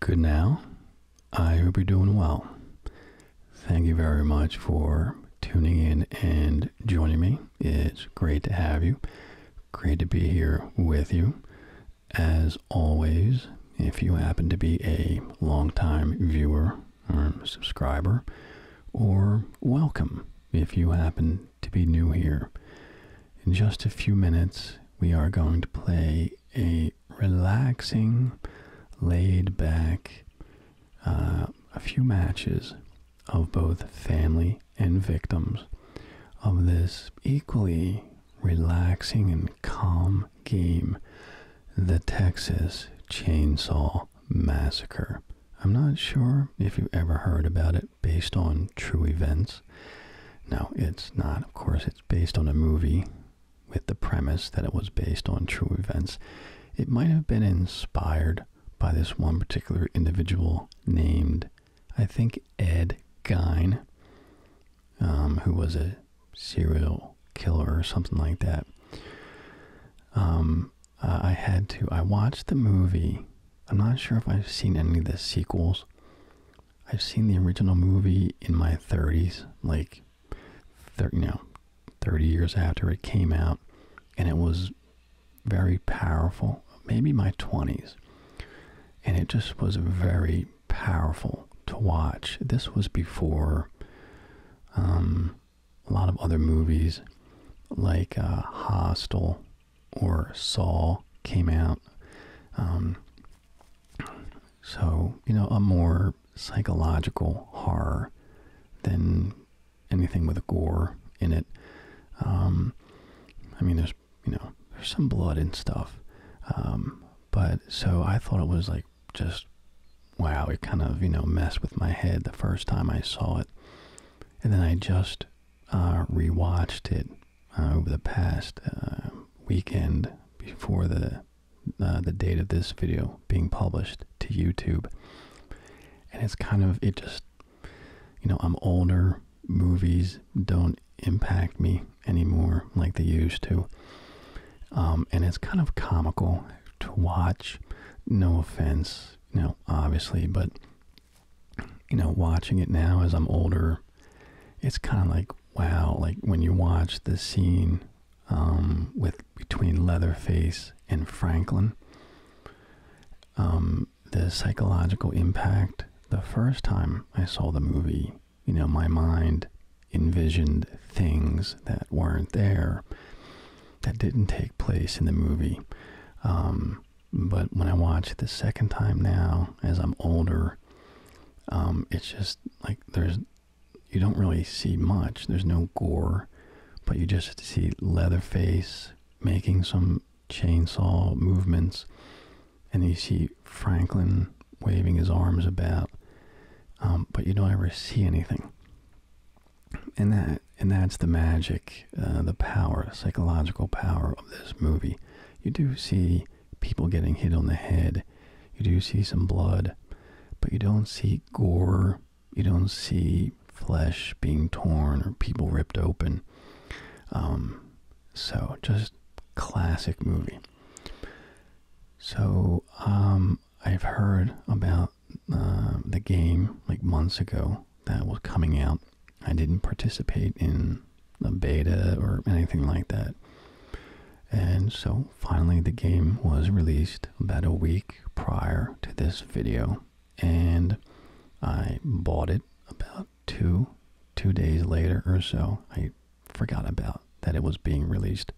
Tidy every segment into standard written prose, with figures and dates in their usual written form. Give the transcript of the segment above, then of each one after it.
Good now. I hope you're doing well. Thank you very much for tuning in and joining me. It's great to have you. Great to be here with you. As always, if you happen to be a longtime viewer or subscriber, or welcome if you happen to be new here. In just a few minutes, we are going to play a relaxing, laid back, a few matches of both family and victims of this equally relaxing and calm game, the Texas Chainsaw Massacre. I'm not sure if you ever heard about it, based on true events. No, it's not. Of course, it's based on a movie with the premise that it was based on true events. It might have been inspired by this one particular individual named, I think, Ed Gein, who was a serial killer or something like that. I watched the movie. I'm not sure if I've seen any of the sequels. I've seen the original movie in my 30s, like 30 years after it came out, and it was very powerful. Maybe my 20s, and it just was very powerful to watch. This was before a lot of other movies like Hostel or Saw came out. So, a more psychological horror than anything with gore in it. There's some blood and stuff. But so I thought it was like just, wow, it kind of, messed with my head the first time I saw it. And then I just rewatched it over the past weekend before the date of this video being published to YouTube. And it's kind of, I'm older. Movies don't impact me anymore like they used to. And it's kind of comical to watch. No offense, obviously, but, watching it now as I'm older, it's kind of like, wow, like when you watch the scene between Leatherface and Franklin, the psychological impact. The first time I saw the movie, my mind envisioned things that weren't there, that didn't take place in the movie. But when I watch it the second time now, as I'm older, it's just like you don't really see much. There's no gore, but you just see Leatherface making some chainsaw movements, and you see Franklin waving his arms about, but you don't ever see anything. And that's the magic, the power, psychological power of this movie. You do see people getting hit on the head. You do see some blood, but you don't see gore. You don't see flesh being torn or people ripped open. So just classic movie. So I've heard about the game like months ago that was coming out. I didn't participate in the beta or anything like that. And so finally the game was released about a week prior to this video, and I bought it about two days later or so. I forgot about that it was being released.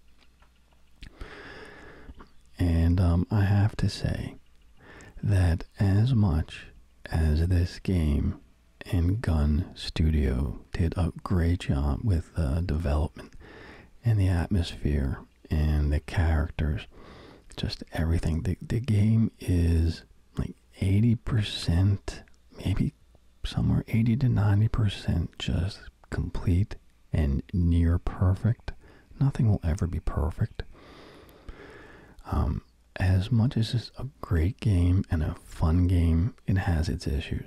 And I have to say that as much as this game and Gun Studio did a great job with development and the atmosphere and the characters, just everything, the game is like 80%, maybe somewhere 80 to 90% just complete and near perfect. Nothing will ever be perfect. As much as it's a great game and a fun game, it has its issues.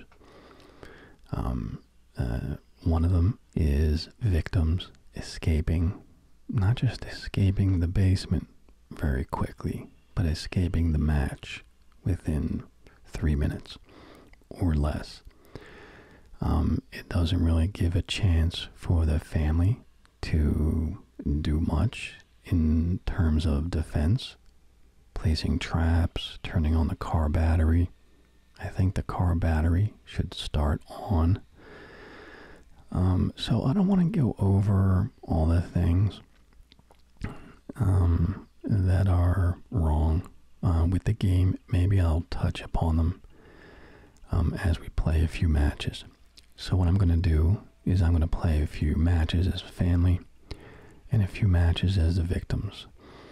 One of them is victims escaping, not just escaping the basement very quickly, but escaping the match within 3 minutes. or less. It doesn't really give a chance for the family to do much in terms of defense, placing traps, turning on the car battery. I think the car battery should start on. So I don't want to go over all the things that are wrong with the game. Maybe I'll touch upon them as we play a few matches. So what I'm going to do is I'm going to play a few matches as a family and a few matches as the victims.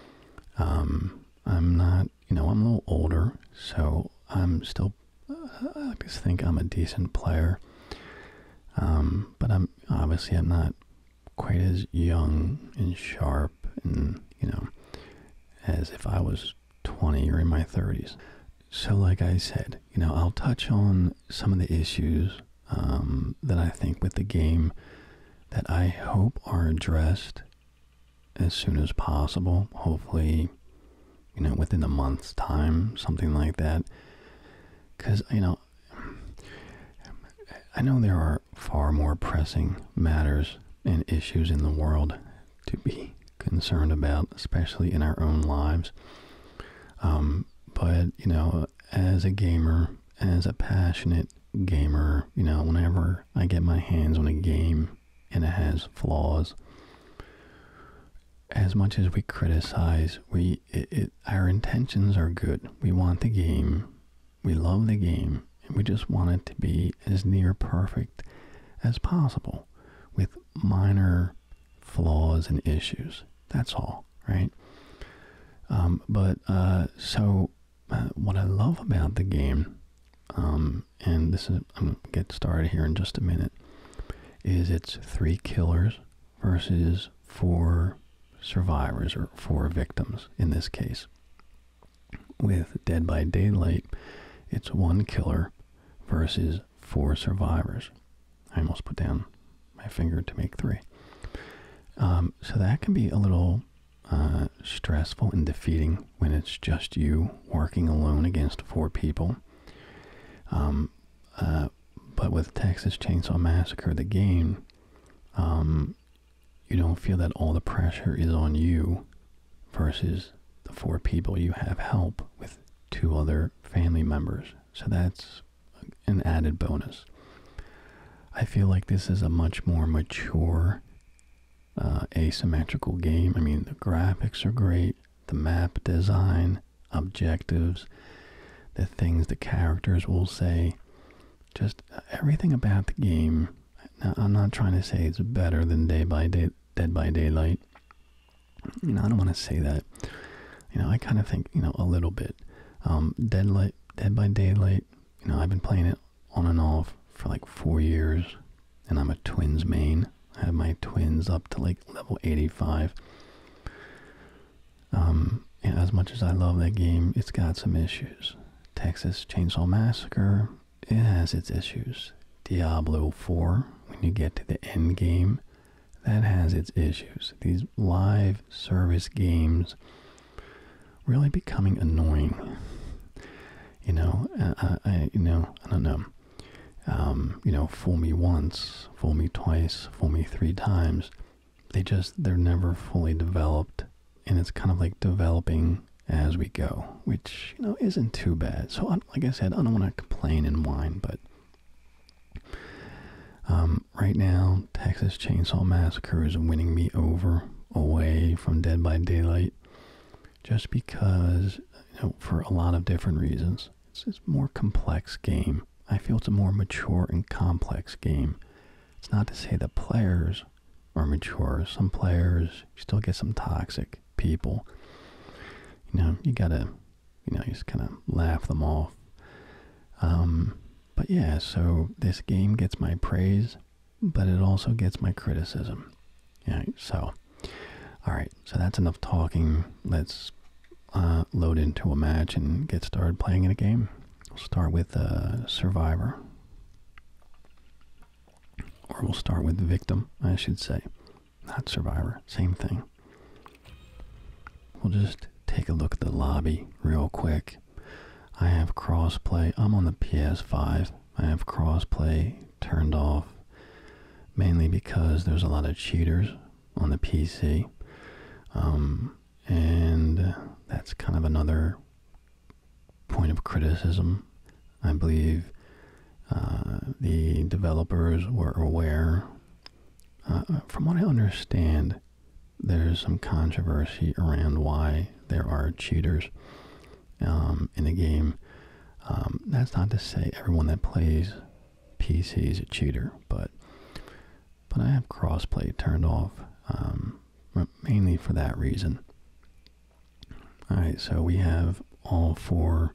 I'm not, I'm a little older, so I'm still, I just think I'm a decent player. But I'm not quite as young and sharp and, as if I was 20 or in my 30s. So like I said, I'll touch on some of the issues that I think with the game that I hope are addressed as soon as possible. Hopefully, within a month's time, something like that. Because, I know there are far more pressing matters and issues in the world to be concerned about, especially in our own lives. But, as a gamer, as a passionate gamer, whenever I get my hands on a game and it has flaws, as much as we criticize, our intentions are good. We want the game, we love the game, and we just want it to be as near perfect as possible with minor flaws and issues. That's all, right? What I love about the game, and this is, I'm going to get started here in just a minute, is it's 3 killers versus 4 survivors, or 4 victims in this case. With Dead by Daylight, it's 1 killer versus 4 survivors. I almost put down my finger to make 3. So that can be a little stressful and defeating when it's just you working alone against 4 people. But with Texas Chainsaw Massacre, the game, you don't feel that all the pressure is on you versus the 4 people. You have help with 2 other family members. So that's an added bonus. I feel like this is a much more mature, asymmetrical game. I mean, the graphics are great, the map design, objectives, the things the characters will say, just everything about the game. Now, I'm not trying to say it's better than Dead by Daylight. I don't want to say that. I kind of think, a little bit. Dead by Daylight, I've been playing it on and off for like 4 years, and I'm a Twins main. I have my Twins up to like level 85. And as much as I love that game, it's got some issues. Texas Chainsaw Massacre, it has its issues. Diablo 4, when you get to the end game, that has its issues. These live service games really becoming annoying. I don't know. Fool me once, fool me twice, fool me 3 times. They're never fully developed, and it's kind of like developing as we go, which, isn't too bad. So, like I said, I don't want to complain and whine, but right now, Texas Chainsaw Massacre is winning me over, away from Dead by Daylight, just because, for a lot of different reasons. It's a more complex game. I feel it's a more mature and complex game. It's not to say the players are mature. Some players, you still get some toxic people. You gotta, you just kind of laugh them off. But yeah, so this game gets my praise, but it also gets my criticism. Yeah, so, alright, so that's enough talking. Let's load into a match and get started playing in a game. We'll start with Survivor. Or we'll start with Victim, I should say. Not Survivor, same thing. We'll just take a look at the lobby real quick. I have crossplay. I'm on the PS5 I have crossplay turned off mainly because there's a lot of cheaters on the PC. And that's kind of another point of criticism. I believe the developers were aware. From what I understand, there's some controversy around why there are cheaters in the game. That's not to say everyone that plays PC is a cheater, but I have crossplay turned off mainly for that reason. Alright, so we have all four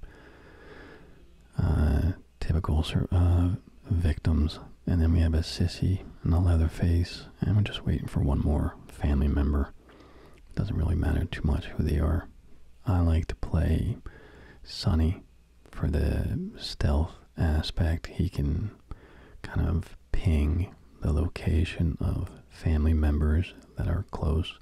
typical victims, and then we have a sissy and a Leatherface, and we're just waiting for one more family member. Doesn't really matter too much who they are. I like to play Sonny for the stealth aspect. He can kind of ping the location of family members that are close,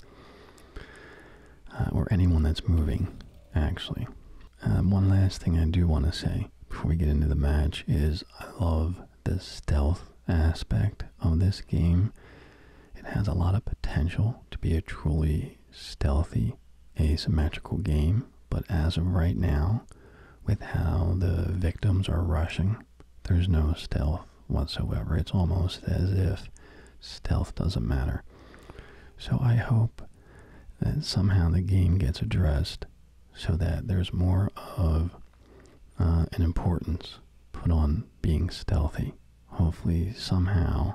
or anyone that's moving, actually. One last thing I do want to say before we get into the match is I love the stealth aspect of this game. It has a lot of potential to be a truly stealthy, asymmetrical game, but as of right now, with how the victims are rushing, there's no stealth whatsoever. It's almost as if stealth doesn't matter. So I hope that somehow the game gets addressed so that there's more of an importance put on being stealthy. Hopefully somehow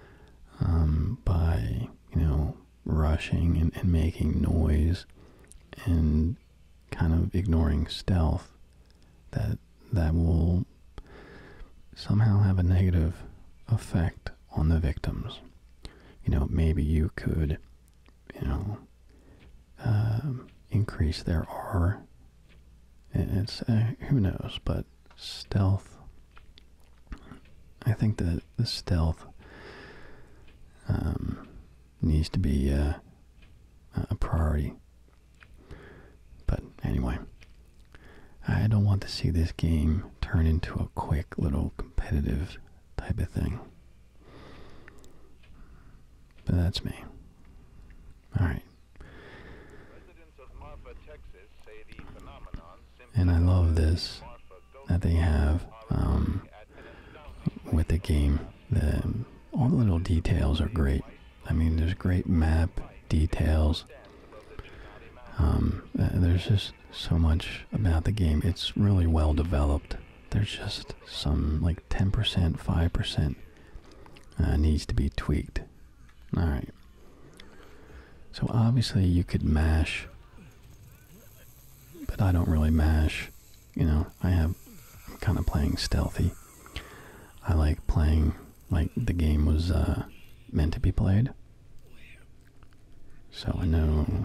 by, rushing and making noise and kind of ignoring stealth, that will somehow have a negative effect on the victims. Maybe you could, increase their R. It's who knows, but stealth. I think that the stealth needs to be a priority. But anyway, I don't want to see this game turn into a quick little competitive type of thing. But that's me. Alright. And I love this that they have with the game. All the little details are great. I mean, there's great map details. There's just so much about the game. It's really well developed. There's just some, like 10%, 5% needs to be tweaked. Alright. So obviously you could mash, but I don't really mash. I'm kind of playing stealthy. I like playing like the game was meant to be played. So I know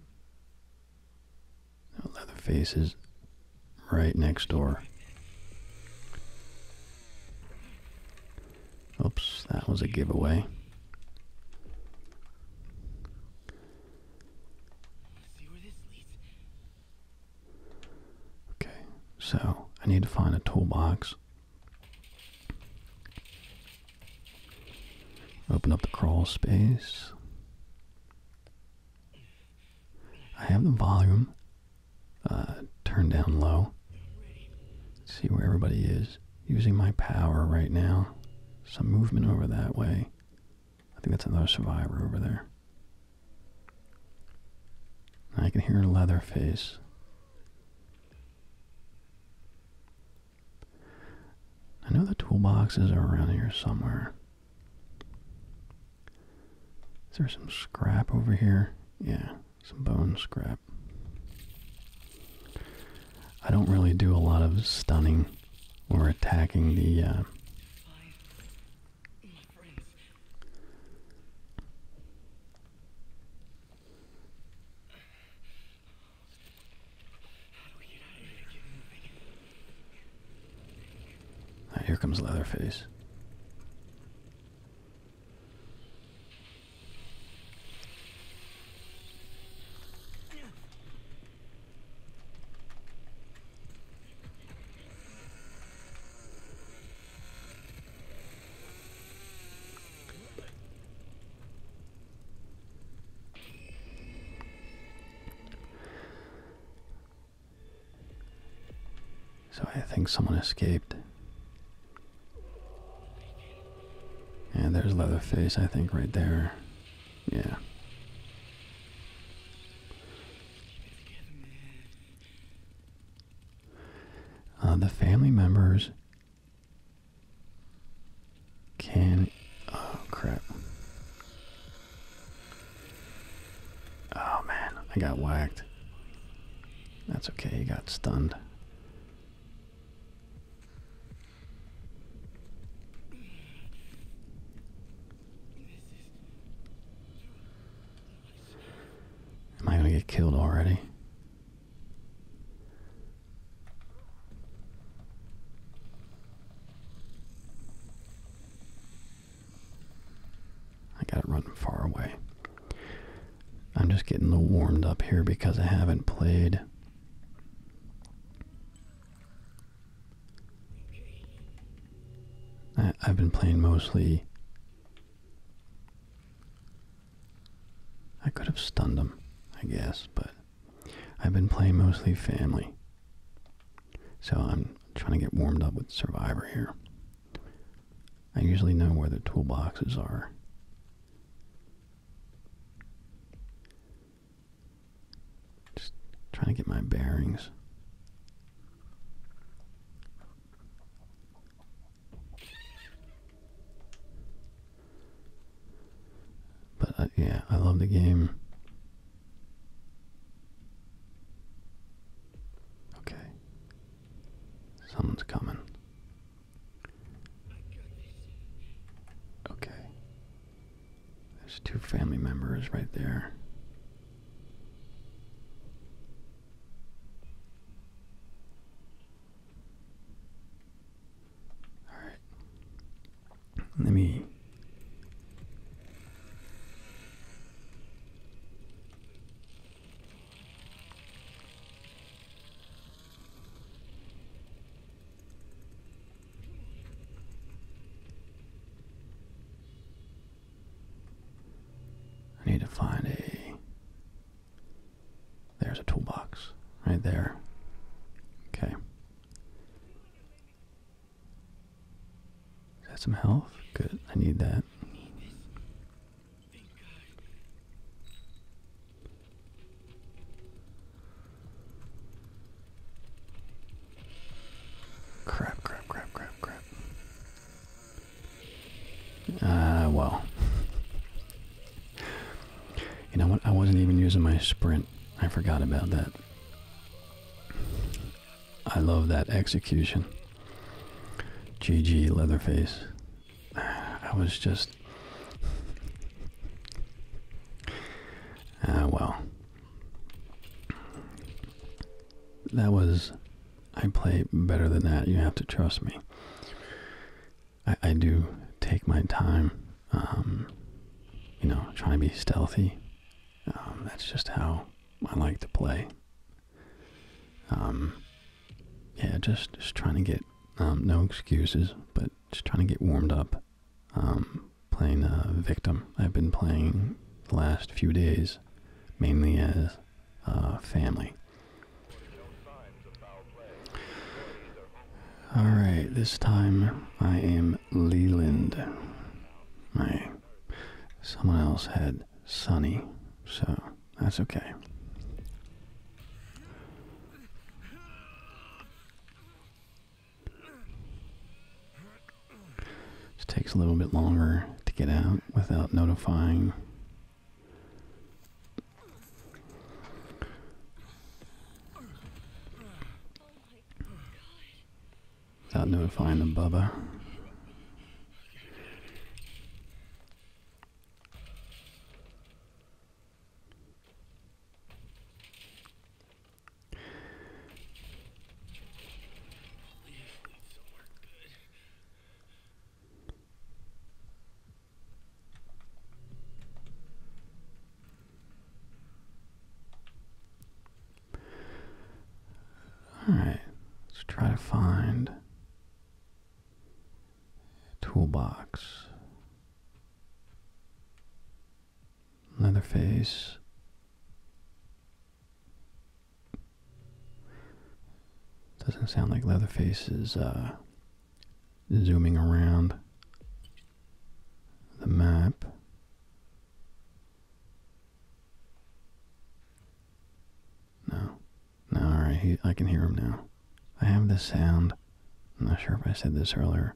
Leatherface is right next door. Oops, that was a giveaway. Okay, so I need to find a toolbox. Open up the crawl space. I have the volume turned down low. Let's see where everybody is. Using my power right now. Some movement over that way. I think that's another survivor over there. I can hear Leatherface. I know the toolboxes are around here somewhere. Is there some scrap over here? Yeah, some bone scrap. I don't really do a lot of stunning or attacking the here comes Leatherface. So I think someone escaped. And there's Leatherface, I think, right there. Yeah. The family members can... Oh, crap. Oh, man. I got whacked. That's okay. He got stunned. Am I going to get killed already? I got to run far away. I'm just getting a little warmed up here because I haven't played. I've been playing mostly. I could have stunned him, I guess, but I've been playing mostly family. So I'm trying to get warmed up with Survivor here. I usually know where the toolboxes are. Just trying to get my bearings. But yeah, I love the game. Okay. Someone's coming. Okay. There's two family members right there. Alright. Let me... I need to find a... There's a toolbox right there. Okay. Is that some health? Good. I need that. Crap, crap, crap, crap, crap. Well. You know what? I wasn't even using my sprint. I forgot about that. I love that execution. GG, Leatherface. I was just... well. That was... I play better than that. You have to trust me. I do take my time, you know, trying to be stealthy. That's just how I like to play. Yeah, just trying to get, no excuses, but just trying to get warmed up. Playing Victim. I've been playing the last few days, mainly as family. Alright, this time I am Leland. Someone else had Sunny, so that's okay. Just takes a little bit longer to get out without notifying. Without notifying the Bubba. Alright, let's try to find toolbox. Leatherface. Doesn't sound like Leatherface is zooming around the map. No. No, alright, I can hear him now. I have this sound. I'm not sure if I said this earlier.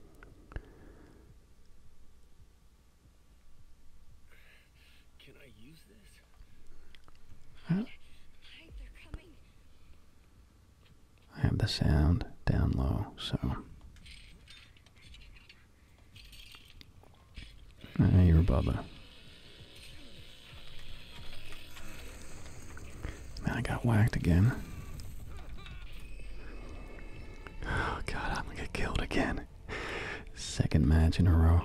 Can I use this? They're coming. I have the sound down low, so. Hey, you're Bubba. Man, I got whacked again. Oh god, I'm gonna get killed again. Second match in a row.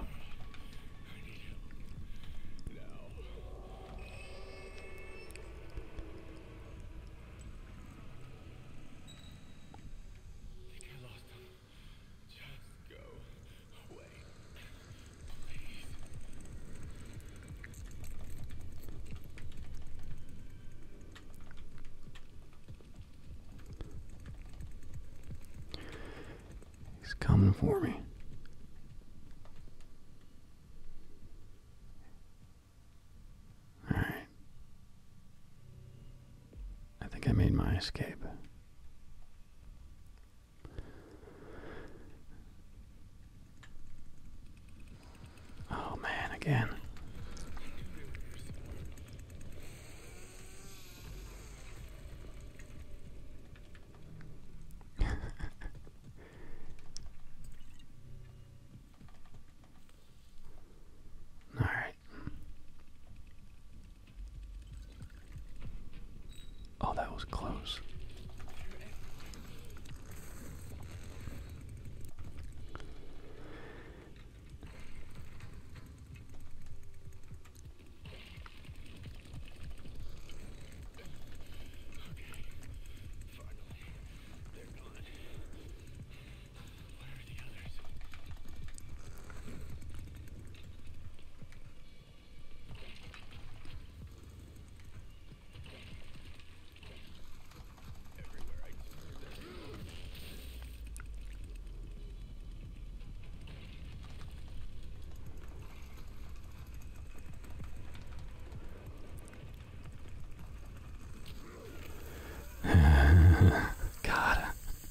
He's coming for me. Alright. I think I made my escape. Oh man, again. Alright. Oh, that was close. God.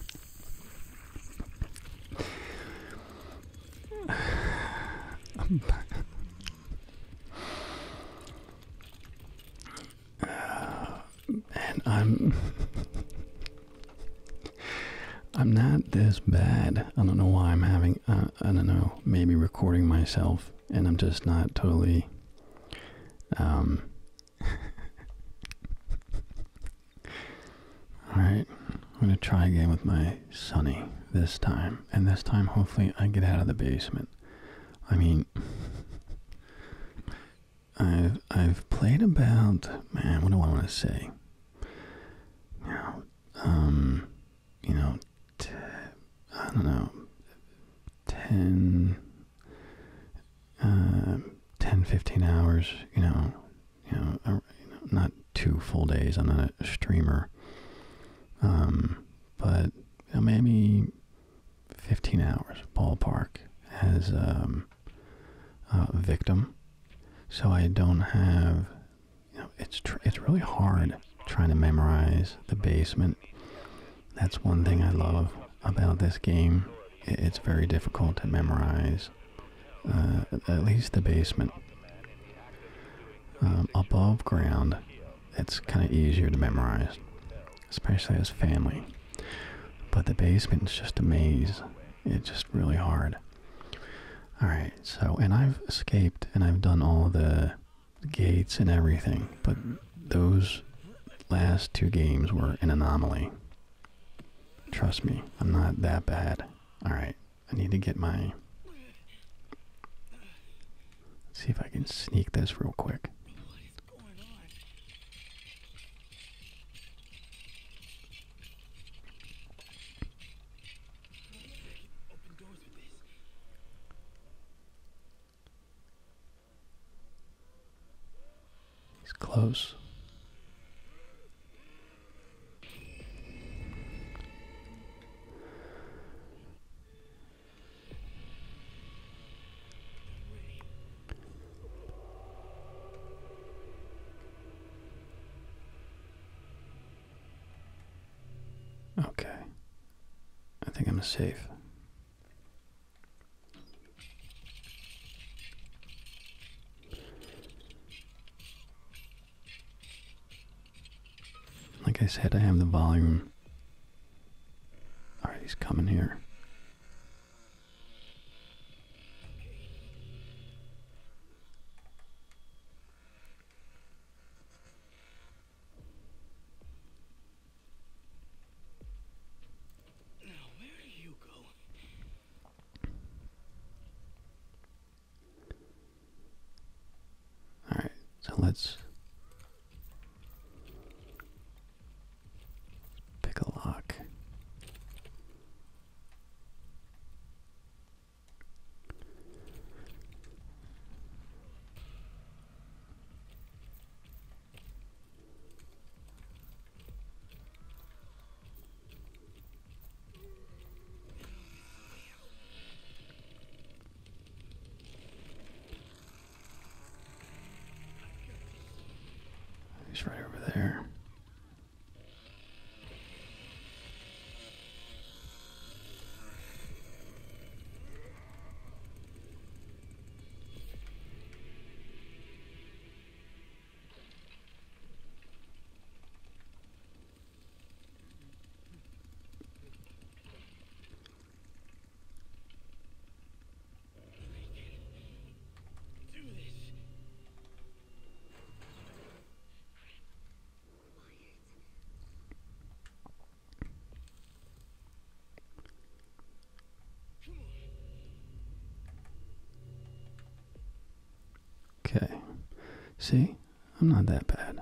And I'm not this bad. I don't know why I'm having, I don't know, maybe recording myself and I'm just not totally, alright, I'm gonna try again with my Sunny this time. And this time, hopefully, I get out of the basement. I mean, I've played about, man, what do I want to say? Now, you know, I don't know, 10, 15 hours, not 2 full days. I'm not a streamer. But maybe 15 hours, ballpark, as a victim. So I don't have, it's really hard trying to memorize the basement. That's one thing I love about this game. It's very difficult to memorize, at least the basement. Above ground, it's kind of easier to memorize, especially as family. But the basement's just a maze. It's just really hard. Alright, so, and I've escaped and I've done all the gates and everything, but those last 2 games were an anomaly. Trust me, I'm not that bad. Alright, I need to get my... Let's see if I can sneak this real quick. He's close. a safe. Like I said, I have the volume. Alright, he's coming here. Now, where do you go? Alright, so let's pick a lock. He's right over there. Do this. Come on. Okay. See? I'm not that bad.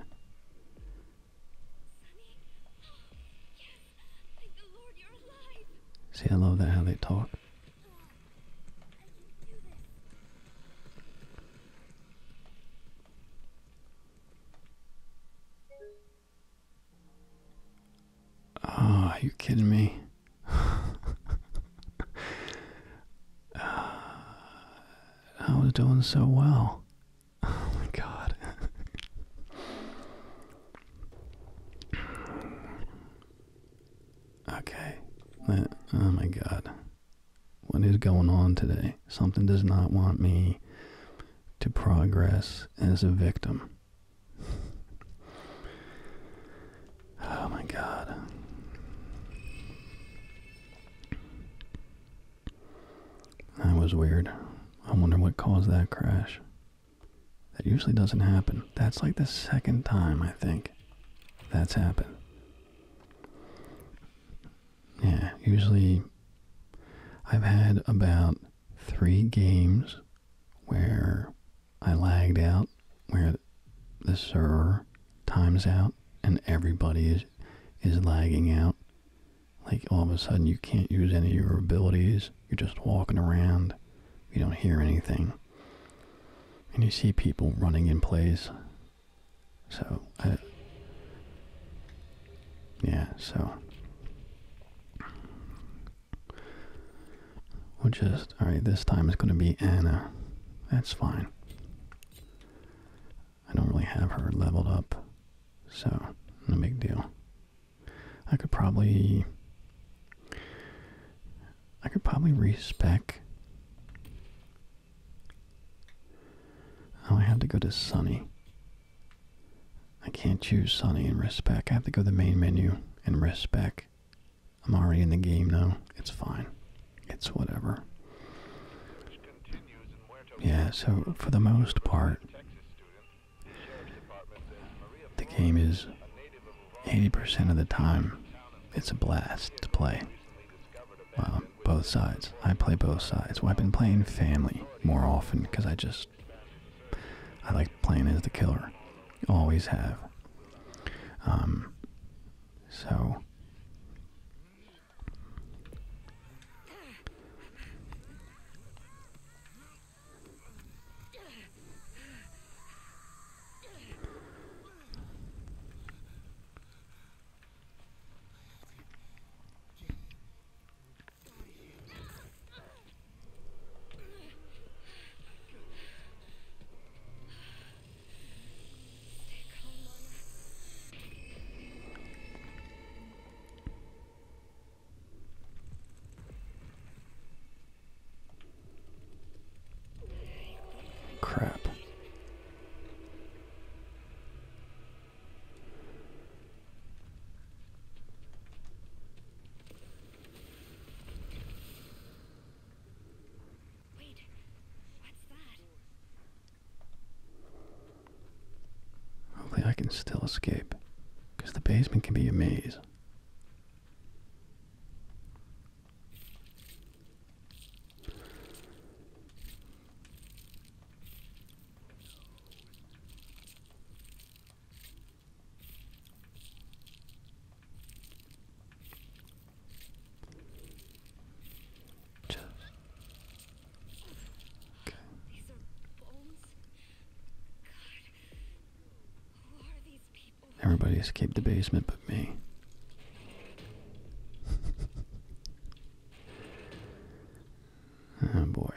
Thank the Lord you're alive. See, I love that how they talk. I can do this. Oh, are you kidding me? I was doing so well. Oh my god. Okay. Oh my god. What is going on today? Something does not want me to progress as a victim. Oh my god. That was weird. I wonder what caused that crash. That usually doesn't happen. That's like the second time, I think, that's happened. Yeah, usually I've had about 3 games where I lagged out, where the server times out and everybody is lagging out. Like all of a sudden you can't use any of your abilities. You're just walking around. You don't hear anything. And you see people running in place. So, yeah, so we'll just, alright, this time it's going to be Anna. That's fine. I don't really have her leveled up, so no big deal. I could probably respec. Oh, I have to go to Sunny. I can't choose Sunny and respec. I have to go to the main menu and respec. I'm already in the game now. It's fine. It's whatever. Yeah, so for the most part, the game is 80% of the time, it's a blast to play. Both sides. I play both sides. Well, I've been playing family more often because I like playing as the killer. Always have. So can still escape. Because the basement can be a maze. These are bones. God, who are these people? Everybody escaped the basement but me. Oh boy.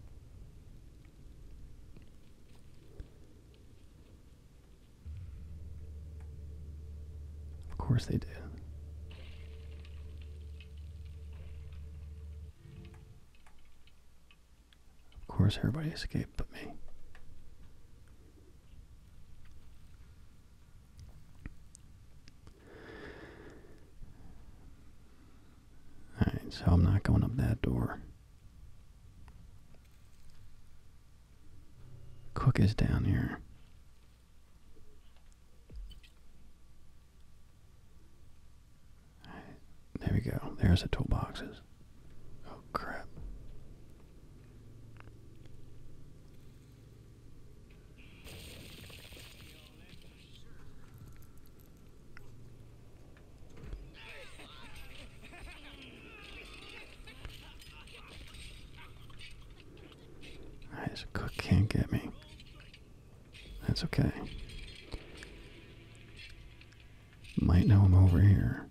Of course they did. Of course everybody escaped but me. Alright, so I'm not going up that door. Cook is down here. Alright, there we go. There's the toolboxes. Oh crap. Alright, so Cook can't get me. That's okay. Might know him over here.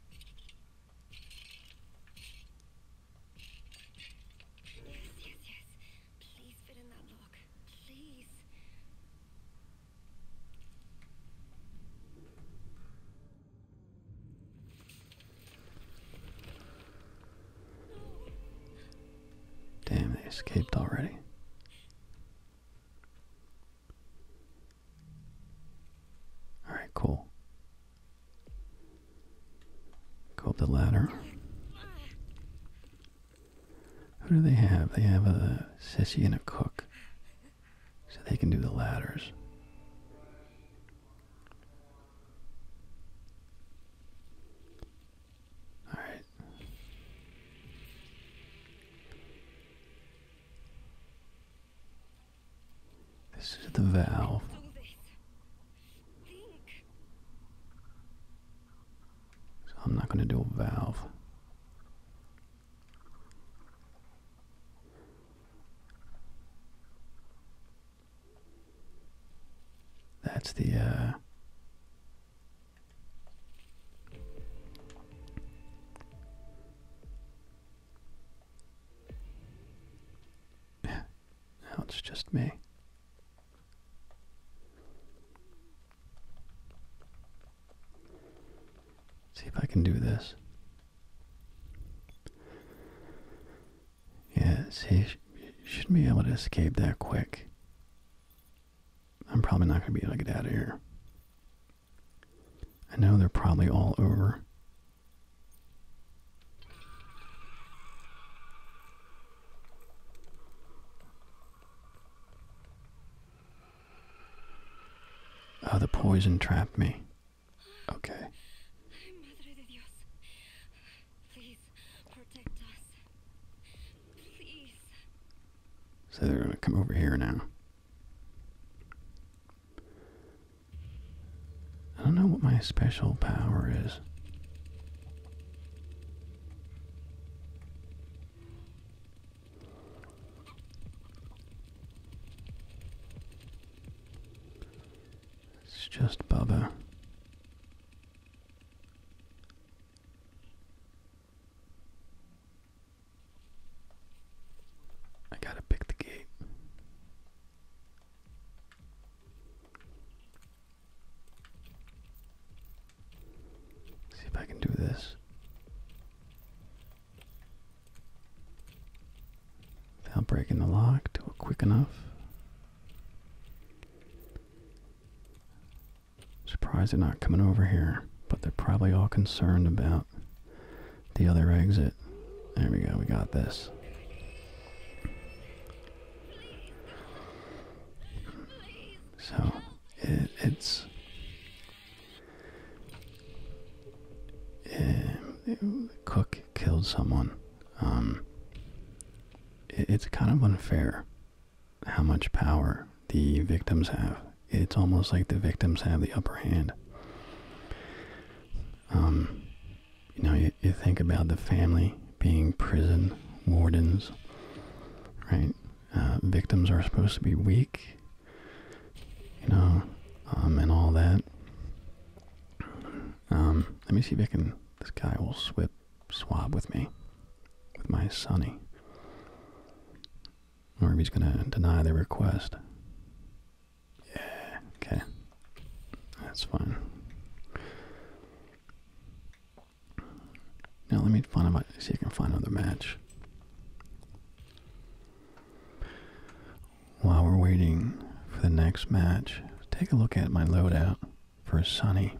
Yes. Please fit in that lock. Please. Damn, they escaped already. Alright, cool. Go up the ladder. Who do they have? They have a sissy and a cook. So they can do the ladders. Alright. This is the valve. Do this. Think. So I'm not going to do a valve. That's the, now it's just me. See if I can do this. Yeah, see, shouldn't be able to escape that quick. I'm probably not going to be able to get out of here. I know they're probably all over. Oh, the poison trapped me. Okay. Madre de Dios. Please protect us. Please. So they're going to come over here now. I don't know what my special power is. It's just Bubba. I gotta pick the gate. See if I can do this. Without breaking the lock, do it quick enough. Surprised they're not coming over here, but they're probably all concerned about the other exit. There we go, we got this. So, it's the cook killed someone. It's kind of unfair how much power the victims have. It's almost like the victims have the upper hand. You think about the family being prison wardens, right? Victims are supposed to be weak, and all that. Let me see if this guy will swap with me, with my Sonny. Or if he's going to deny the request. Yeah, okay. That's fine. Now let me see if I can find another match. While we're waiting for the next match, take a look at my loadout for Sonny.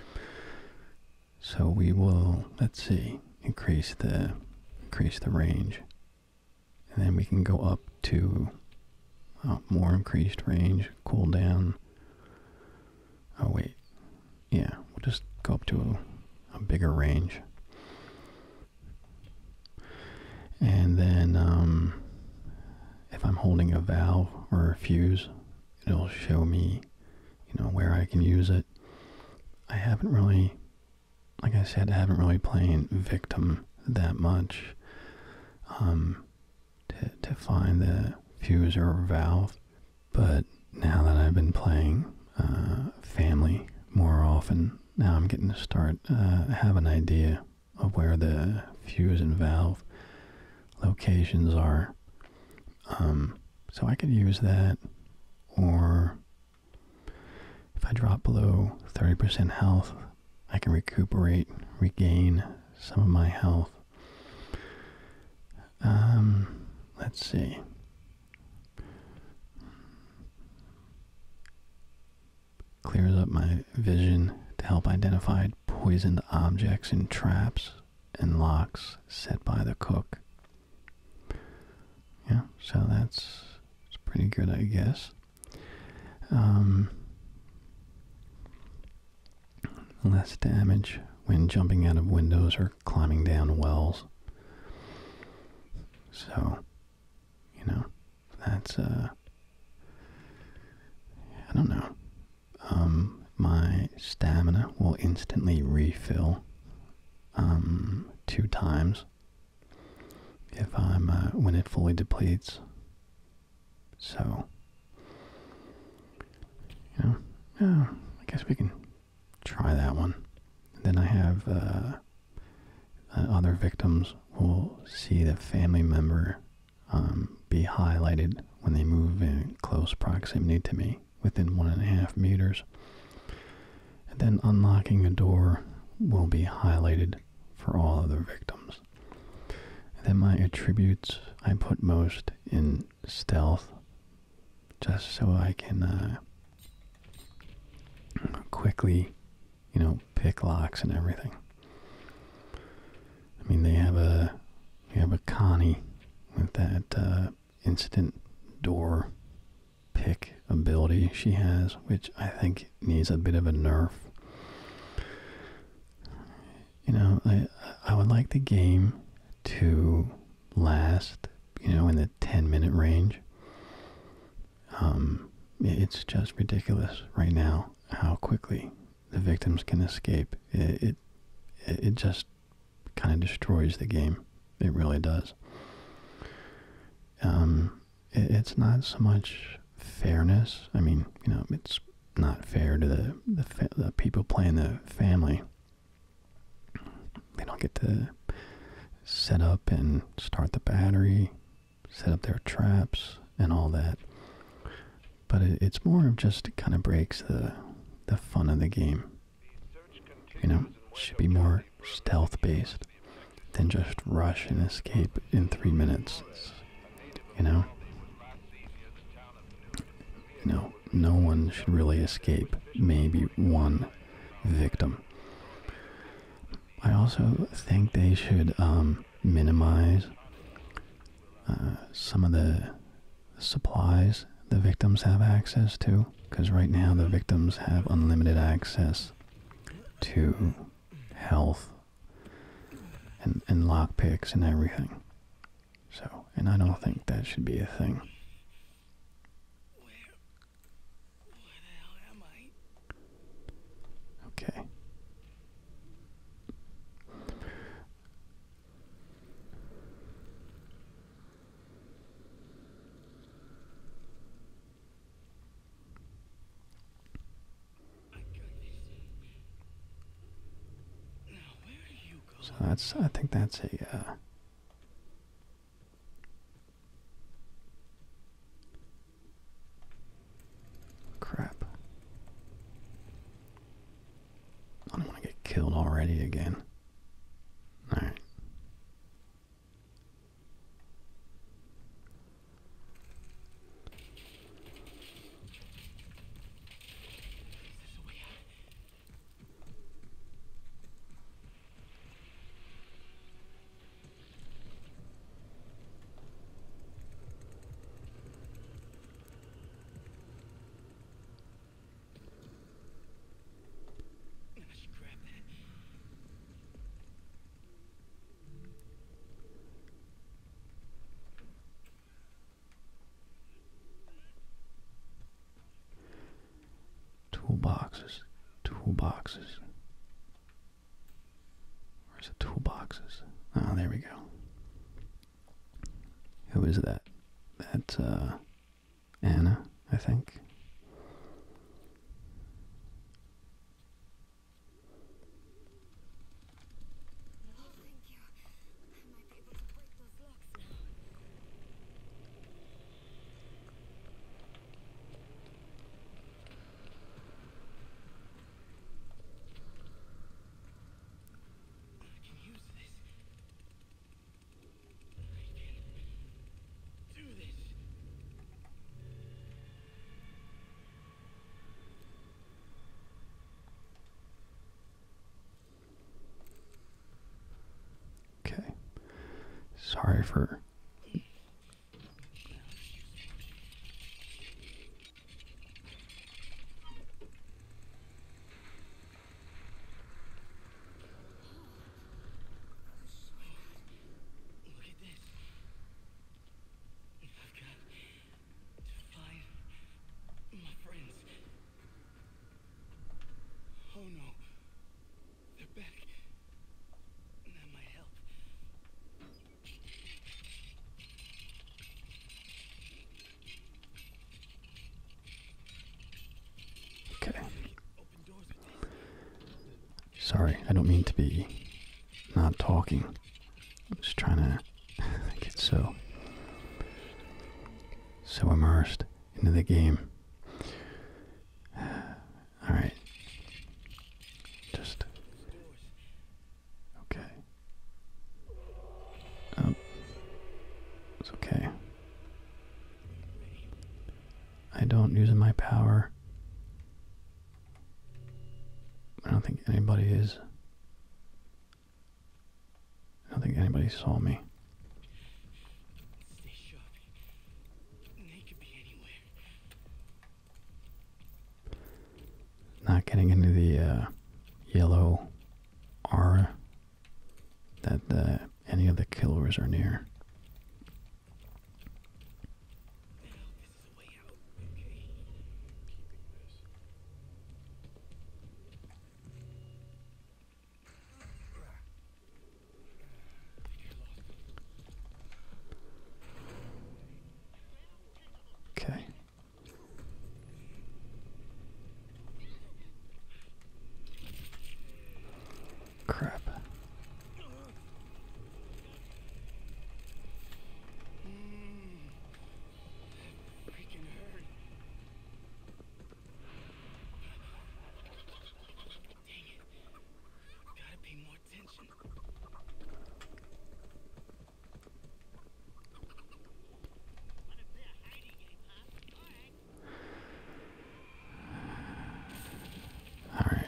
So we will, let's see, increase the range. And then we can go up to more increased range, cooldown. Oh wait, yeah, we'll just go up to a bigger range. And then if I'm holding a valve or a fuse, it'll show me, where I can use it. I haven't really, like I said, I haven't really played Victim that much to find the fuse or valve. But now that I've been playing Family more often, now I'm getting to start have an idea of where the fuse and valve locations are. So I could use that, or if I drop below 30% health, I can regain some of my health. Let's see. Clears up my vision to help identify poisoned objects and traps and locks set by the cook. Yeah, so it's pretty good, I guess. Less damage when jumping out of windows or climbing down wells. So, that's, I don't know. My stamina will instantly refill 2 times if I'm when it fully depletes. So, I guess we can try that one. Then I have other victims will see the family member be highlighted when they move in close proximity to me, within 1.5 meters. And then unlocking a door will be highlighted for all other victims. And then my attributes, I put most in stealth, just so I can quickly, pick locks and everything. I mean, they have a Connie with that instant door pick ability she has, which I think needs a bit of a nerf. I would like the game to last, in the 10-minute range. It's just ridiculous right now how quickly the victims can escape. It just kind of destroys the game. It really does. It's not so much fairness. I mean, it's not fair to the people playing the family. They don't get to set up and start the battery, set up their traps, and all that. But it's more of just, it kind of breaks the fun of the game. It should be more stealth-based than just rush and escape in 3 minutes. No one should really escape. Maybe one victim. I also think they should minimize some of the supplies the victims have access to, because right now the victims have unlimited access to health, and lock picks and everything. So, and I don't think that should be a thing. Where the hell am I? Okay. I got this. Now, where are you going? So that's, I think that's a, crap. I don't want to get killed already again. Alright. Is this a way out? I should grab that. Toolboxes. Toolboxes. Where's the toolboxes? Oh, there we go. Who is that? That's, Anna, I think. Oh, thank you. I might be able to break those locks now. I can use this. I can do this. Okay. Sorry for... Look at this. I've got to find my friends. Oh no. They're back. That might help. Okay. Open doors with this. Sorry, I don't mean to be not talking. I'm just trying to get so immersed into the game. Alright. Just Doors. okay. Oh. It's okay. I don't use my power. I don't think anybody is. I don't think anybody saw me. Stay sharp. They could be anywhere. Not getting into the yellow aura that any of the killers are near. Now this is a way out. Okay. Okay. Crap. Freaking hurt. Dang it. Gotta pay more attention. All right.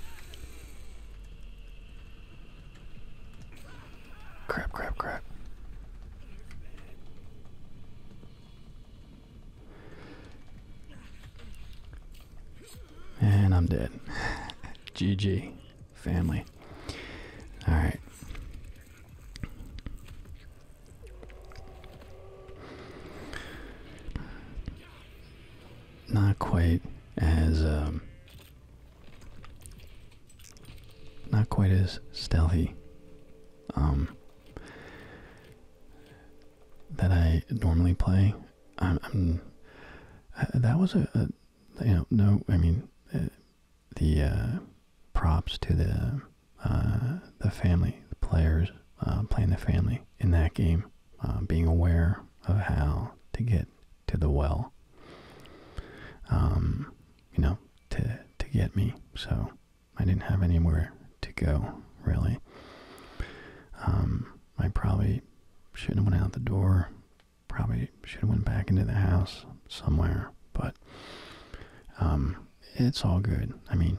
Crap, crap, crap. I'm dead. GG, family. Alright. Not quite as, not quite as stealthy, that I normally play. That was no, I mean, the props to the family, the players playing the family in that game, being aware of how to get to the well, to get me. So I didn't have anywhere to go, really. I probably shouldn't have went out the door. Probably should have went back into the house somewhere, but it's all good. I mean,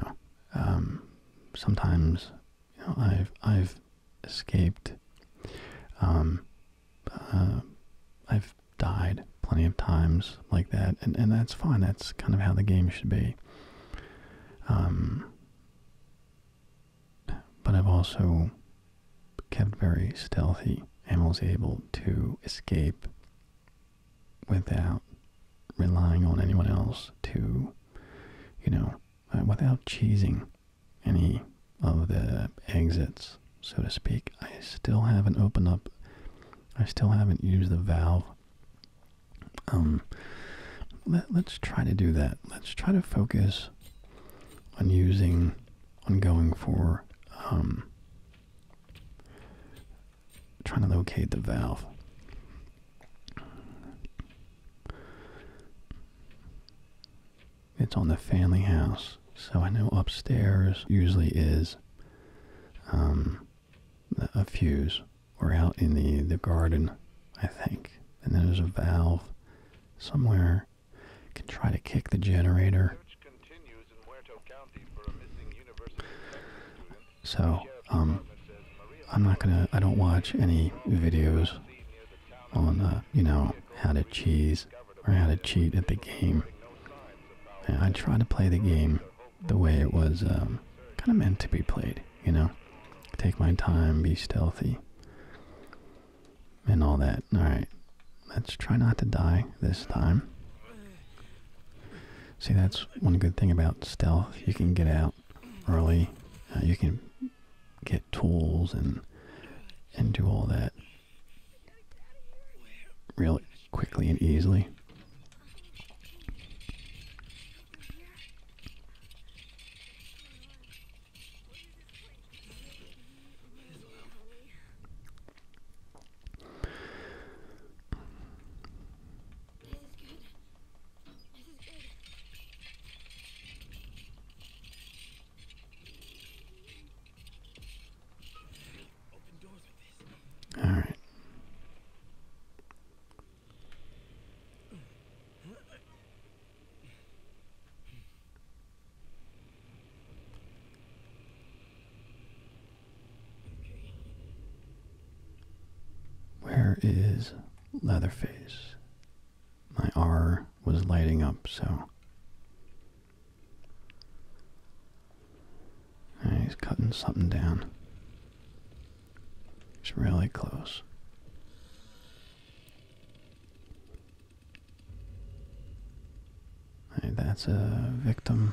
sometimes I've escaped. I've died plenty of times like that, and that's fine. That's kind of how the game should be. But I've also kept very stealthy and was able to escape without relying on anyone else to, without cheesing any of the exits, so to speak. I still haven't used the valve. Let's try to do that. Let's try to focus on going for, trying to locate the valve. It's on the family house, so I know upstairs usually is a fuse, or out in the garden, I think. And then there's a valve somewhere. Can try to kick the generator. So, I don't watch any videos on, how to cheese or how to cheat at the game. And I try to play the game the way it was kind of meant to be played, Take my time, be stealthy, and all that. Alright, let's try not to die this time. See, that's one good thing about stealth. You can get out early. You can get tools and do all that really quickly and easily. Alright. Where is Leatherface? My R was lighting up, so. He's cutting something down. It's really close. Hey, that's a victim.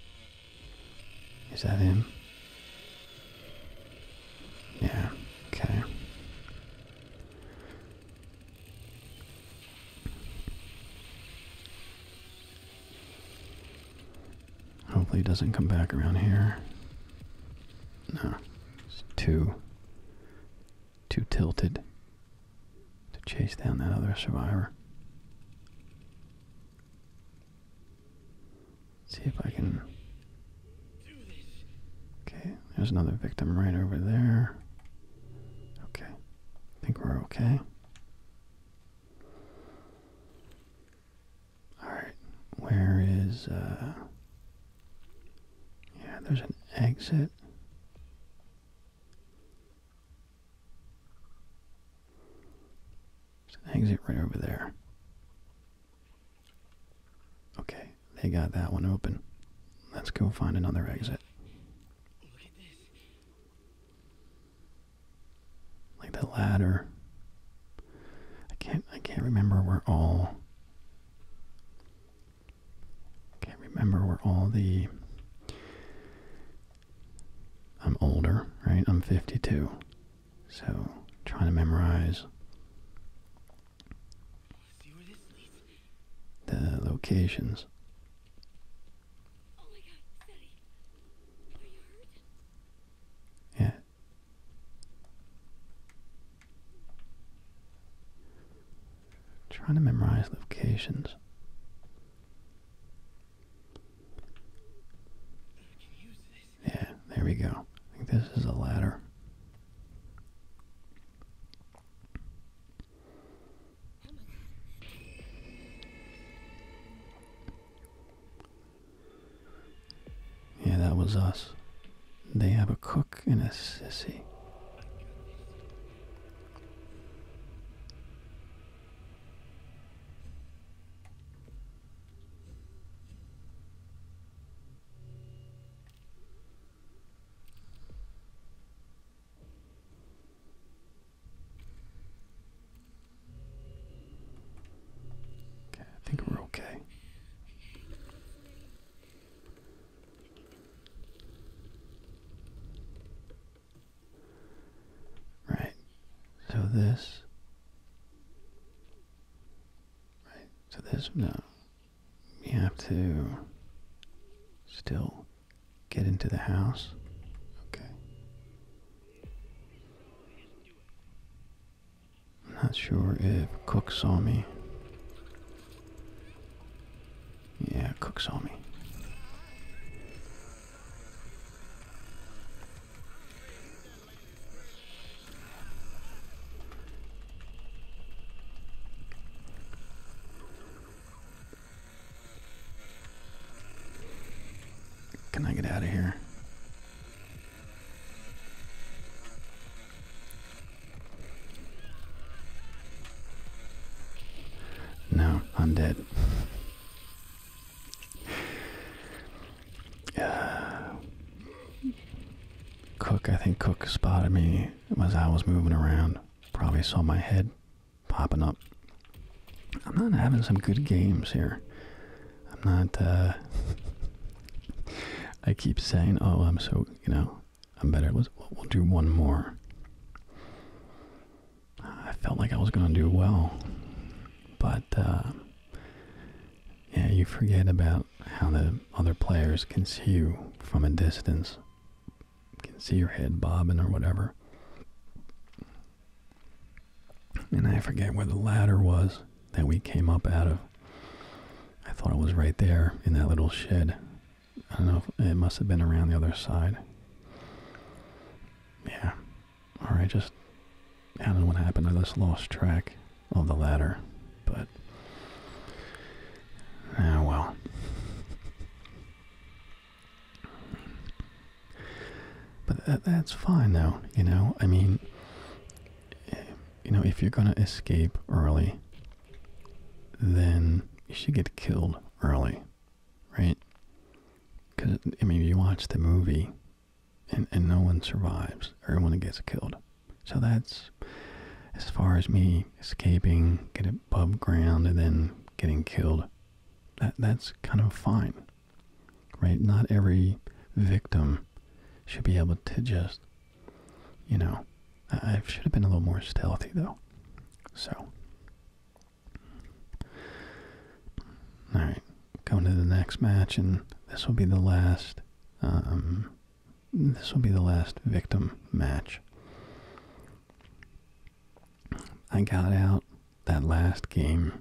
Is that him? Yeah, okay. Hopefully he doesn't come back around here. No, it's too tilted to chase down that other survivor. See if I can. Okay, there's another victim right over there. Okay, I think we're okay. Alright, where is, yeah, there's an exit. Exit right over there. Okay, they got that one open. Let's go find another exit. Look at this. Like the ladder. I can't remember where all. Can't remember where all the. I'm older, right? I'm 52, so trying to memorize See where this leads. the locations. Oh my god, steady. Are you hurt? Yeah. Trying to memorize locations. I can use this. Yeah, there we go. I think this is a ladder. Yeah, that was us. They have a cook and a sissy. Okay, I think we're okay. Right. So this. Right. So this. No. We have to still get into the house. Okay. I'm not sure if Cook saw me. Yeah, Cook saw me. Can I get out of here? No, I'm dead. Cook, I think Cook spotted me as I was moving around. Probably saw my head popping up. I'm not having some good games here. I'm not, I keep saying, oh, I'm so, I'm better. We'll do one more. I felt like I was going to do well. But, yeah, you forget about how the other players can see you from a distance. Can see your head bobbing or whatever. And I forget where the ladder was that we came up out of. I thought it was right there in that little shed. I don't know if it must have been around the other side. Yeah. Or I don't know what happened. I just lost track of the ladder. But, well. But that's fine though, I mean, if you're going to escape early, then you should get killed early, right? Because, you watch the movie and no one survives. Everyone gets killed. So that's, as far as me escaping, get above ground, and then getting killed, that's kind of fine, right? Not every victim should be able to just, I should have been a little more stealthy though. So, alright, going to the next match, and this will be the last, victim match. I got out that last game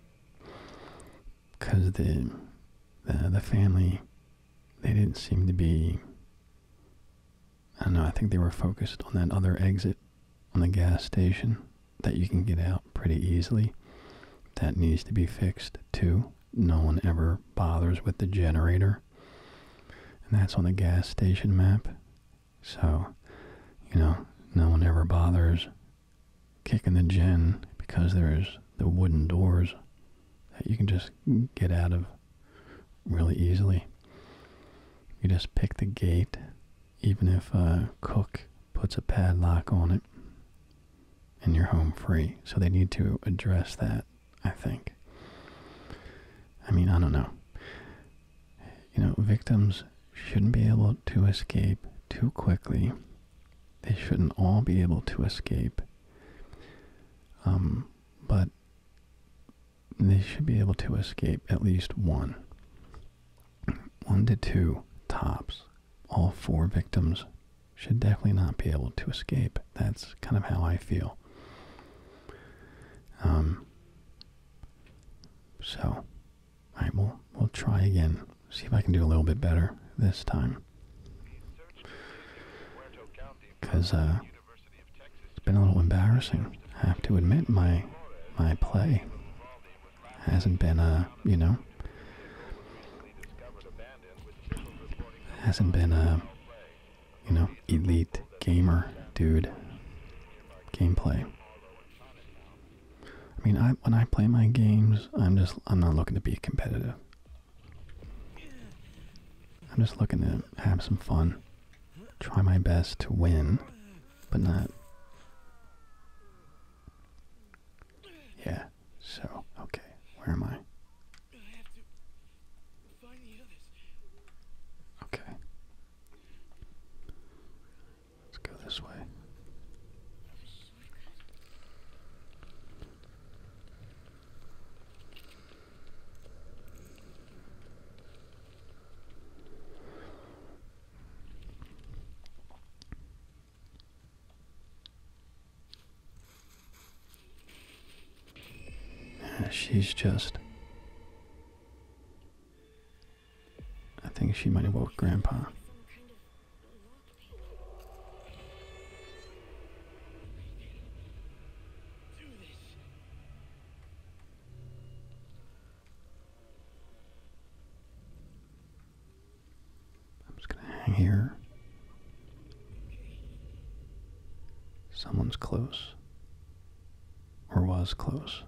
because the family, they didn't seem to be, I don't know, I think they were focused on that other exit on the gas station that you can get out pretty easily. That needs to be fixed too. No one ever bothers with the generator. And that's on the gas station map. So, no one ever bothers kicking the gen because there's the wooden doors that you can just get out of really easily. You just pick the gate, even if a cook puts a padlock on it, and you're home free. So they need to address that, I think. I mean, I don't know. You know, victims shouldn't be able to escape too quickly. They shouldn't all be able to escape. But they should be able to escape at least one. 1 to 2 tops. All 4 victims should definitely not be able to escape. That's kind of how I feel. So, alright, we'll try again. See if I can do a little bit better this time. Because it's been a little embarrassing. I have to admit, my play hasn't been elite gamer dude gameplay. I mean, when I play my games, I'm not looking to be competitive. I'm just looking to have some fun, try my best to win, but not. Yeah. So okay, where am I? Okay. Let's go this way. She's just... I think she might have woke Grandpa. Some kind of lockpick. I'm just gonna hang here. Someone's close. Or was close.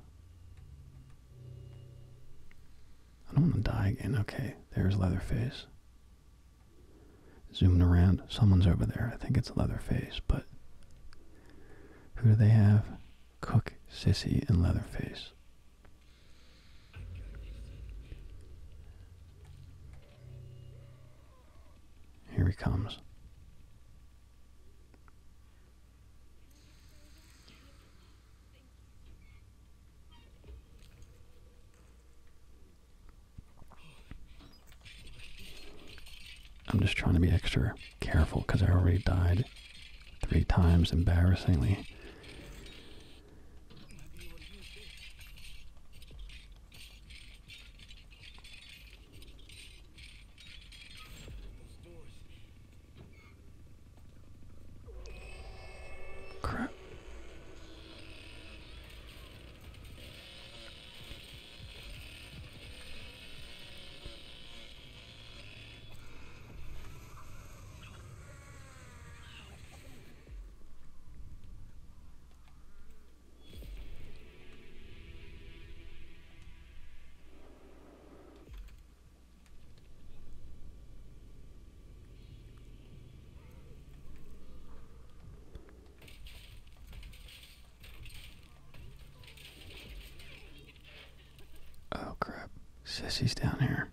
I don't want to die again. Okay, there's Leatherface. Zooming around. Someone's over there. I think it's Leatherface, but who do they have? Cook, Sissy, and Leatherface. Here he comes. I'm just trying to be extra careful because I already died 3 times embarrassingly. Crap. Oh crap. Sissy's down here.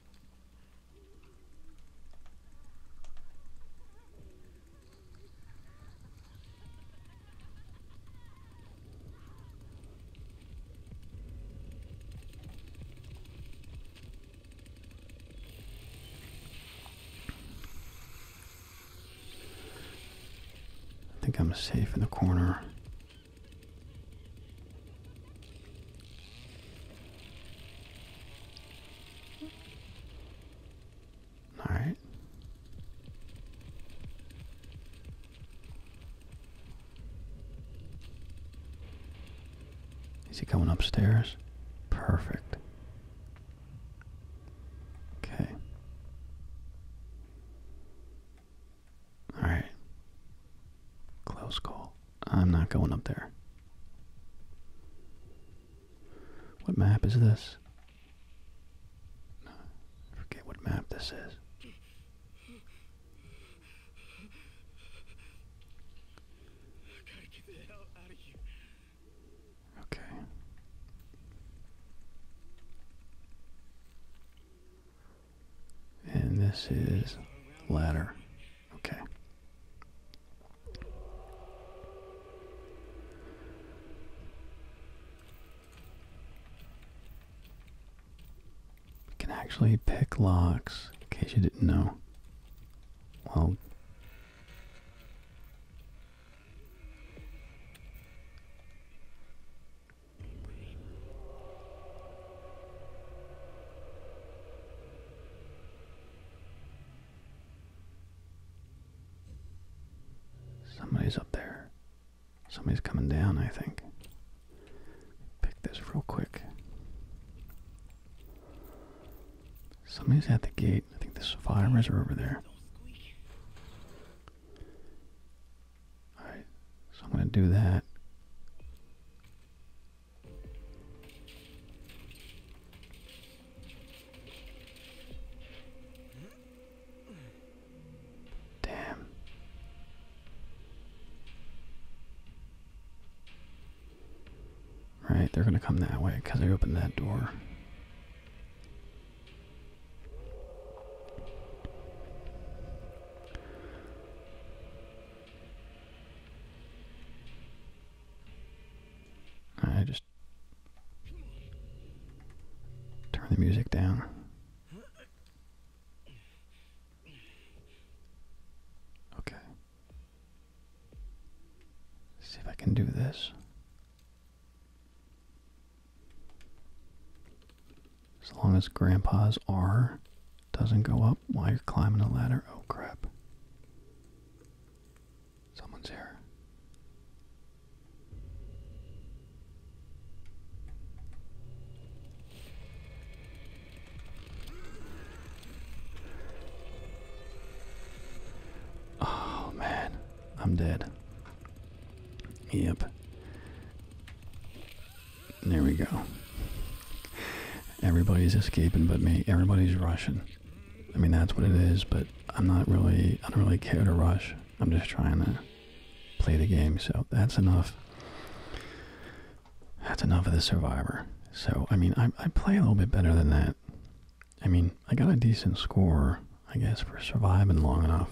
I think I'm safe in the corner. Alright. Is he coming upstairs? Perfect. Okay. Alright. Close call. I'm not going up there. What map is this? I forget what map this is. this is ladder. Okay. You can actually pick locks, in case you didn't know. Well, somebody's up there. Somebody's coming down, I think. Pick this real quick. Somebody's at the gate. I think the survivors are over there. Alright, so I'm going to do that. Damn. Right, they're going to come that way because I opened that door. I just turn the music down. Okay. See if I can do this. As long as Grandpa's R doesn't go up while you're climbing a ladder. Oh crap. Someone's here. Oh man, I'm dead. Yep. There we go. Everybody's escaping but me. Everybody's rushing. I mean, that's what it is, but I don't really care to rush. I'm just trying to play the game, so that's enough. That's enough of the survivor. So, I mean, I play a little bit better than that. I mean, I got a decent score, I guess, for surviving long enough.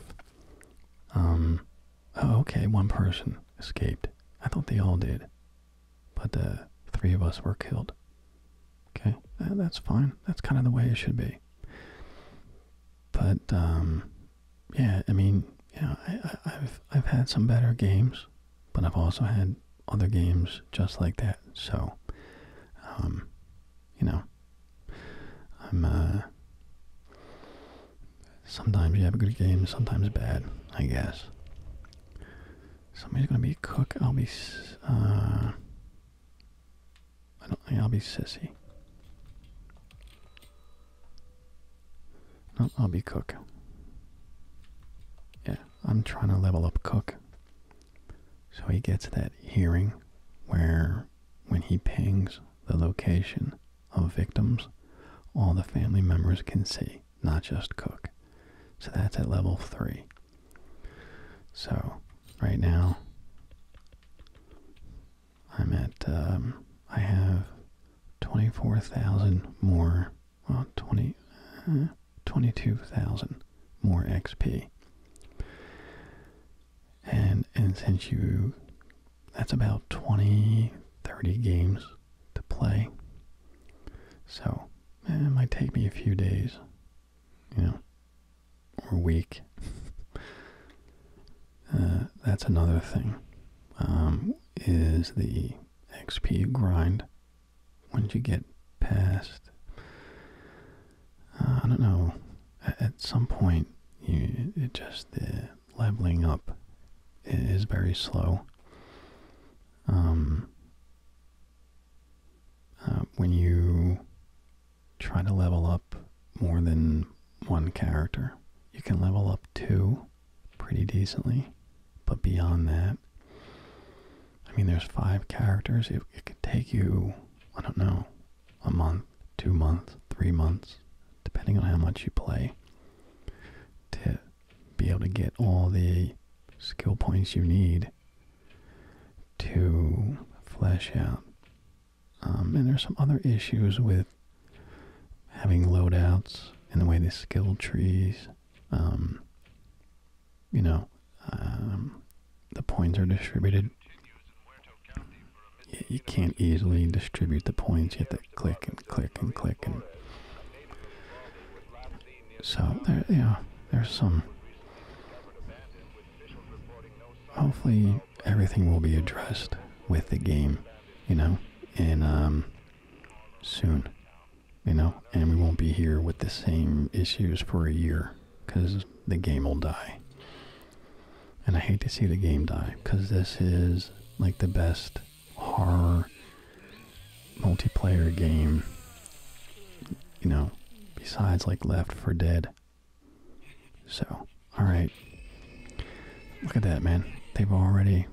Oh, okay, one person escaped. I thought they all did. But 3 of us were killed. Okay, that's fine. That's kind of the way it should be. But yeah, I mean, yeah, I've had some better games, but I've also had other games just like that. So, you know, I'm sometimes you have a good game, sometimes bad, I guess. Somebody's gonna be a cook. I'll be I don't think I'll be Sissy. No, I'll be Cook. Yeah, I'm trying to level up Cook. So he gets that hearing where when he pings the location of victims, all the family members can see, not just Cook. So that's at level 3. So right now I'm at, I have 24,000 more, well, 22,000 more XP. And since that's about 20, 30 games to play. So, it might take me a few days, you know, or a week. That's another thing, is the XP grind. Once you get past, I don't know, at some point, the leveling up is very slow. When you try to level up more than one character, you can level up 2 pretty decently, but beyond that, I mean, there's 5 characters. It could take you, I don't know, a month, 2 months, 3 months, depending on how much you play, to be able to get all the skill points you need to flesh out. And there's some other issues with having loadouts and the way the skill trees, you know, the points are distributed. You can't easily distribute the points. You have to click and click and click, and so there, there's some. Hopefully, everything will be addressed with the game, and soon, and we won't be here with the same issues for a year because the game will die. And I hate to see the game die because this is like the best horror multiplayer game, besides like Left 4 Dead. So, alright. Look at that, man. They've already...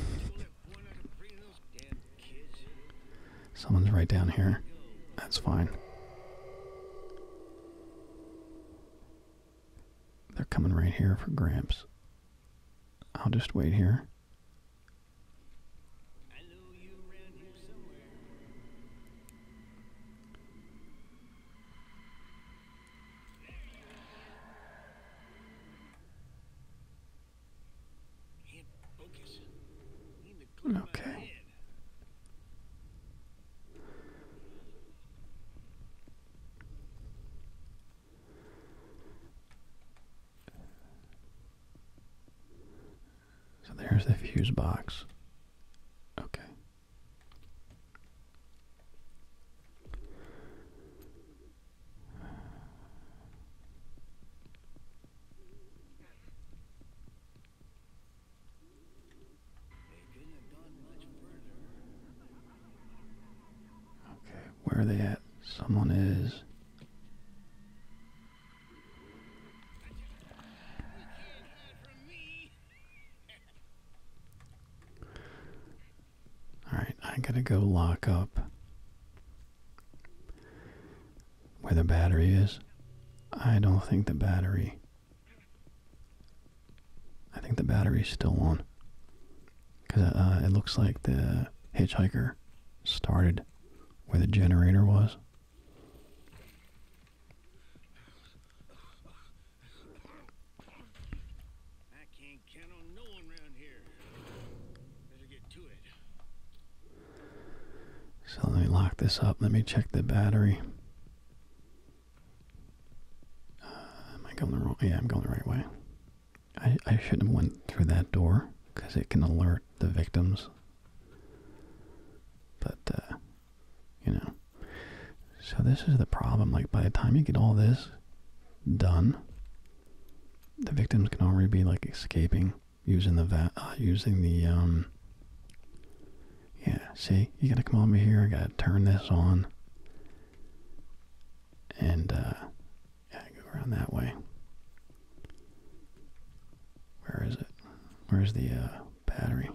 Someone's right down here. That's fine. They're coming right here for Gramps. I'll just wait here. Okay. So there's the fuse box. Okay. Okay, where are they at? Someone is... Alright, I gotta go lock up where the battery is. I don't think the battery... I think the battery's still on. Because it looks like the hitchhiker started where the generator was. I can't count on no one around here. Better get to it. So let me lock this up. Let me check the battery. Am I going the wrong? Yeah, I'm going the right way. I shouldn't have went through that door because it can alert the victims. But so this is the problem. Like by the time you get all this done, the victims can already be like escaping using the yeah, see, you gotta come over here. I gotta turn this on, and yeah, go around that way. Where is it? Where's the battery?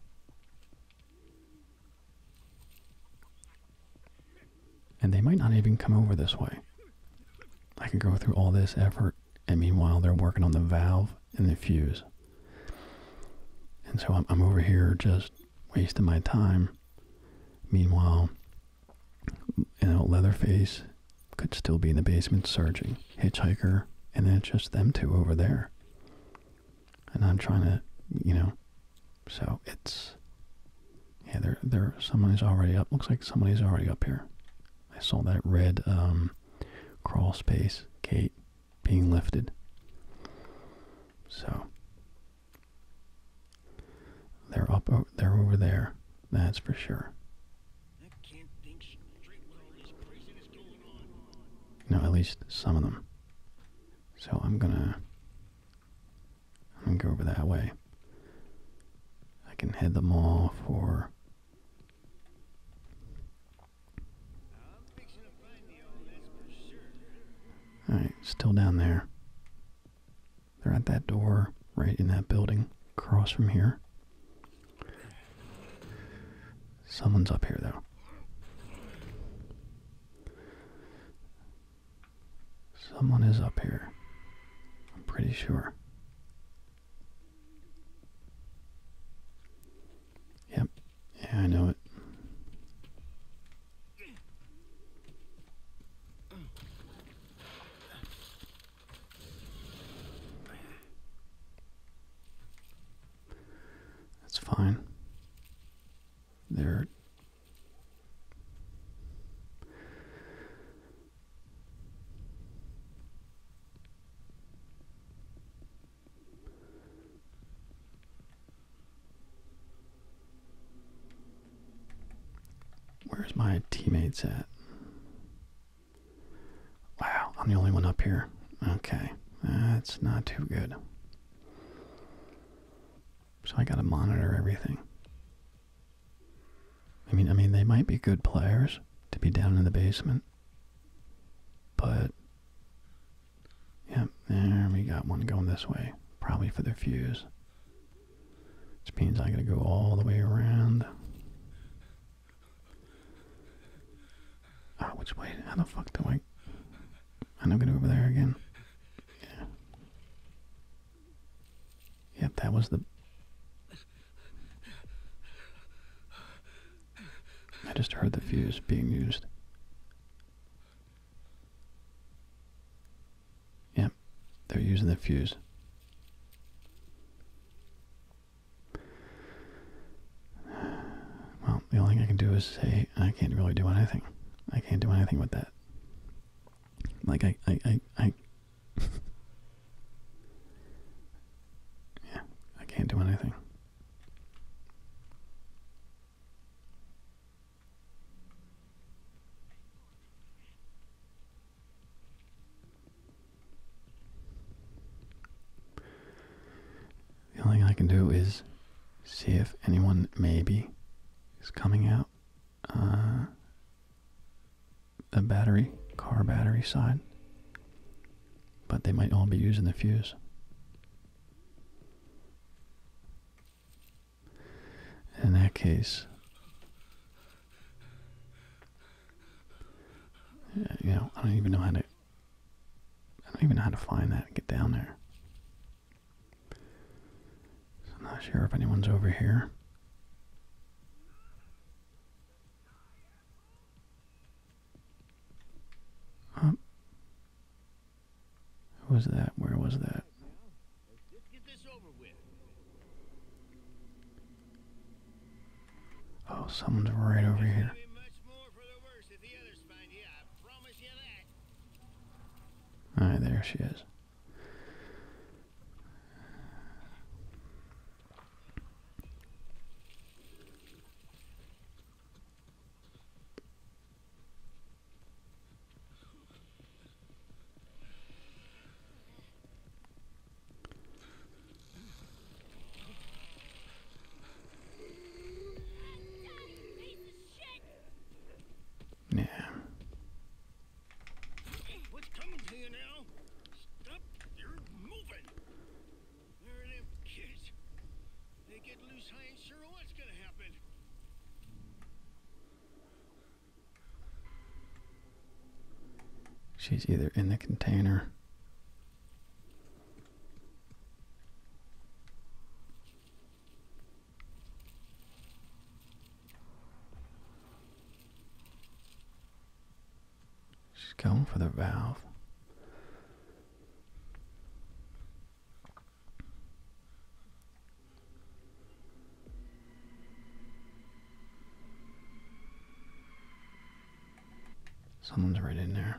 And they might not even come over this way. I can go through all this effort, and meanwhile they're working on the valve and the fuse. And so I'm over here just wasting my time. Meanwhile, Leatherface could still be in the basement searching. Hitchhiker, and then it's just them two over there. And I'm trying to, so it's, yeah, someone is already up. Looks like somebody's already up here. I saw that red crawl space gate being lifted. So they're over there. That's for sure. I can't think straight with all this craziness going on. At least some of them. So I'm gonna go over that way. I can head them all for... Alright, still down there. They're at that door, right in that building, across from here. Someone's up here, though. Someone is up here. I'm pretty sure. Yep. Yeah, I know it. fine. They're where's my teammates at? Wow, I'm the only one up here. Okay, that's not too good. So I gotta monitor everything. I mean, they might be good players to be down in the basement, but yeah, there we got one going this way, probably for the fuse. Which means I gotta go all the way around. Oh, which way? How the fuck do I? I'm not gonna go over there again. Yeah. Yep, that was the. I just heard the fuse being used. Yep, they're using the fuse. Well, the only thing I can do is say I can't really do anything. I can't do anything with that. Like I yeah, I can't do anything. The only thing I can do is see if anyone maybe is coming out the car battery side, but they might all be using the fuse. In that case, you know, I don't even know how to find that and get down there. So I'm not sure if anyone's over here. Who was that? Where was that? Let's get this over with. Oh, someone's right over here. Be much more for the worse if the others find you. I promise you that. Alright, there she is. Yeah. What's coming to you now? Stop! You're moving. There are them kids. They get loose. I ain't sure what's gonna happen. She's either in the container. She's going for the valve. Someone's right in there.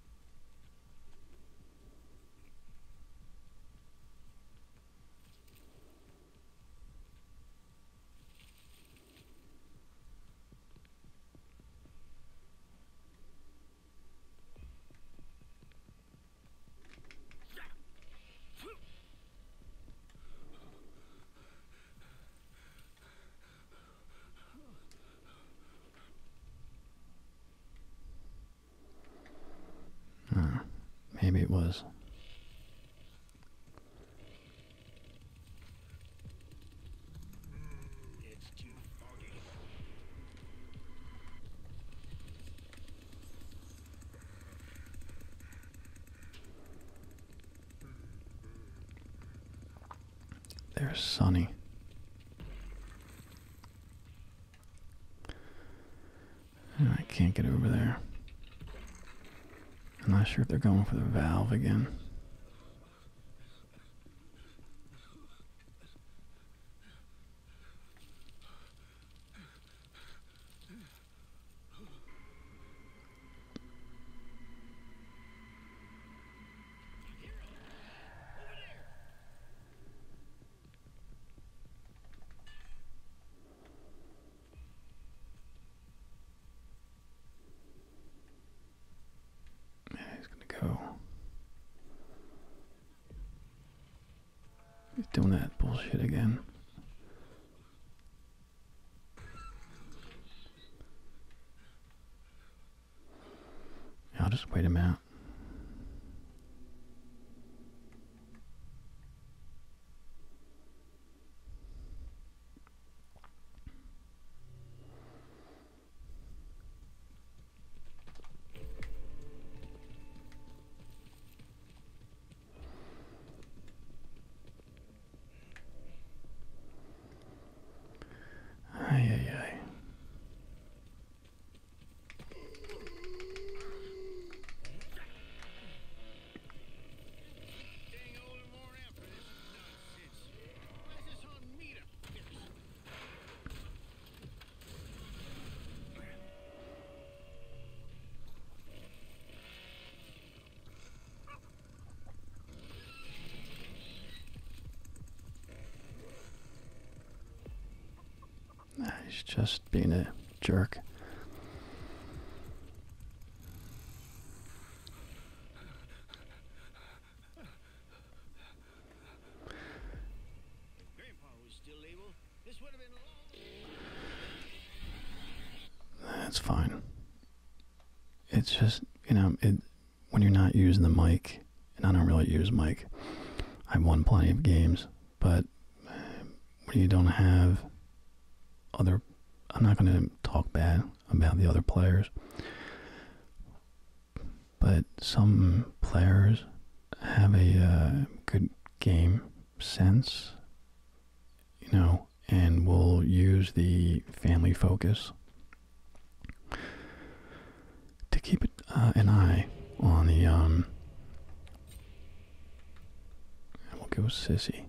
Maybe it was. It's too foggy. There's Sonny. I can't get over there. I'm not sure if they're going for the valve again. doing that bullshit again. I'll just wait him out. Ay, ay, ay. Dang old and worn out for this nonsense. Why's this on me to fix? He's just being a jerk. Grandpa was still able. This would have been long. That's fine. It's just, when you're not using the mic, and I don't really use mic, I've won plenty of games, but when you don't have other, I'm not going to talk bad about the other players, but some players have a good game sense, and will use the family focus to keep an eye on the, we'll go Sissy,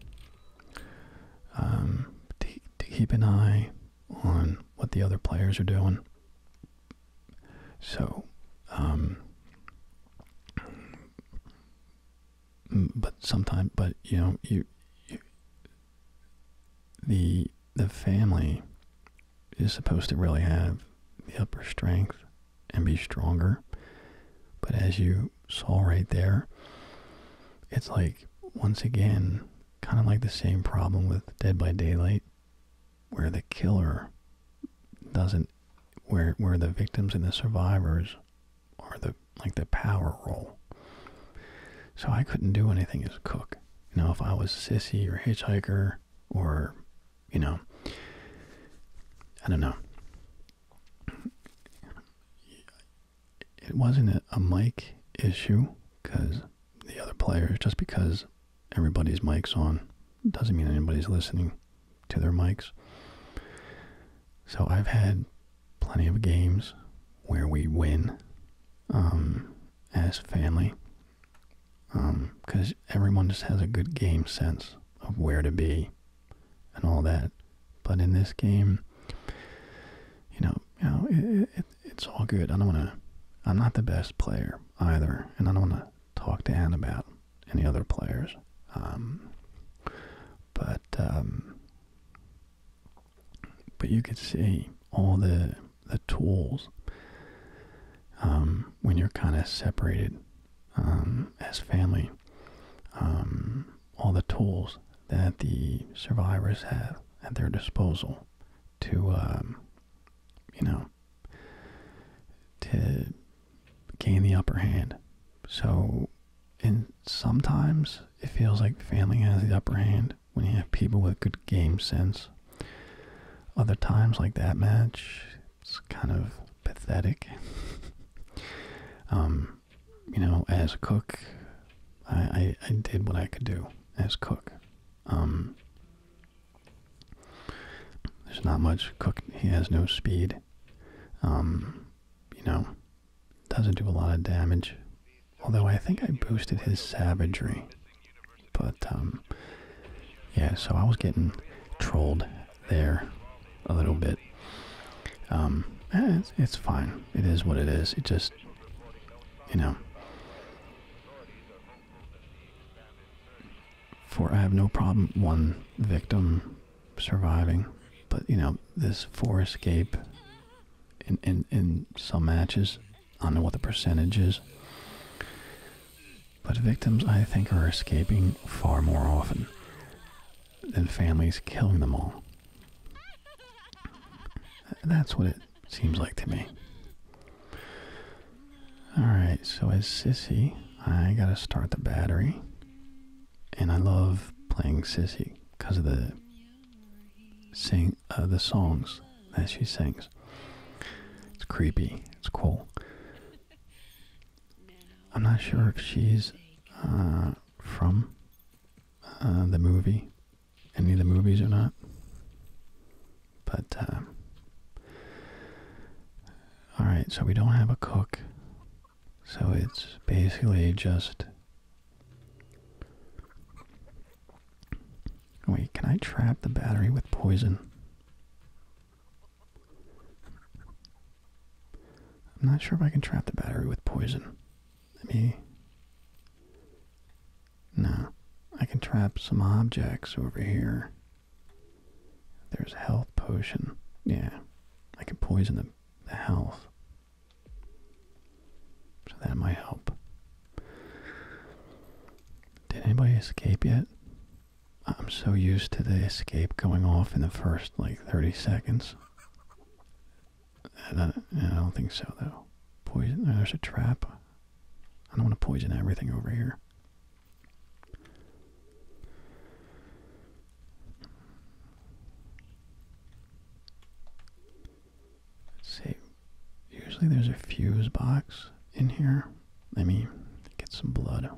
to keep an eye on what the other players are doing. So, but sometimes, the family is supposed to really have the upper strength and be stronger. But as you saw right there, it's like, once again, kind of like the same problem with Dead by Daylight, where the killer doesn't, where the victims and the survivors are the power role. So I couldn't do anything as a cook. If I was Sissy or Hitchhiker or, I don't know. It wasn't a mic issue, because the other players, just because everybody's mic's on, doesn't mean anybody's listening to their mics. So I've had plenty of games where we win as family, because everyone just has a good game sense of where to be and all that. But in this game, it's all good. I'm not the best player either, and I don't want to talk down about any other players. But you could see all the tools when you're kind of separated as family. All the tools that the survivors have at their disposal to to gain the upper hand. So, sometimes it feels like family has the upper hand when you have people with good game sense. Other times, like that match, it's kind of pathetic. As a cook, I did what I could do as cook. There's not much cook. He has no speed. Doesn't do a lot of damage. Although I think I boosted his savagery. But, yeah, so I was getting trolled there a little bit. It's fine. It is what it is. It just, I have no problem one victim surviving, but this 4 escape in some matches, I don't know what the percentage is, but victims, I think, are escaping far more often. then families killing them all. That's what it seems like to me. Alright, so as Sissy, I gotta start the battery. And I love playing Sissy because of the songs that she sings. It's creepy. It's cool. I'm not sure if she's from the movie, any of the movies or not. But, alright, so we don't have a cook. So it's basically just... Wait, can I trap the battery with poison? I'm not sure if I can trap the battery with poison. Let me... No. I can trap some objects over here. There's a health potion. Yeah. I can poison the health. So that might help. Did anybody escape yet? I'm so used to the escape going off in the first, like, 30 seconds. I don't think so, though. Poison. There's a trap. I don't want to poison everything over here. Let's see. Usually there's a fuse box in here. Let me get some blood.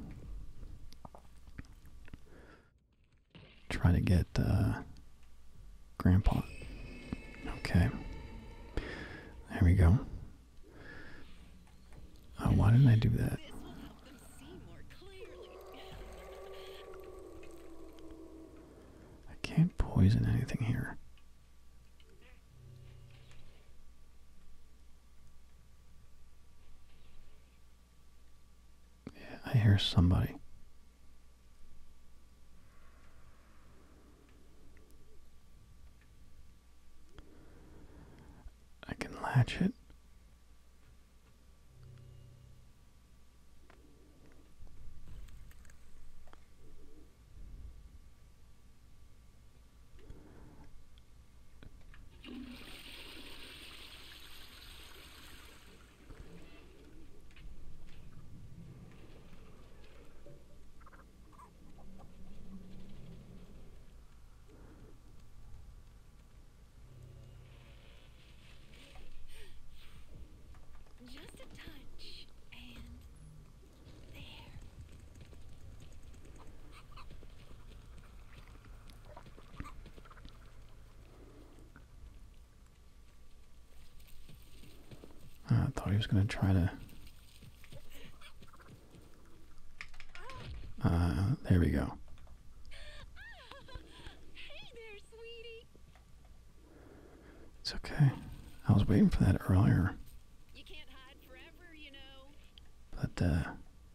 Try to get Grandpa. Okay. There we go. Oh, why didn't I do that? I can't poison anything here. Yeah, I hear somebody. I can latch it. Just a touch, and there. I thought he was going to try to... there we go. Hey there, sweetie. It's okay. I was waiting for that earlier. You can't hide forever, you know. But,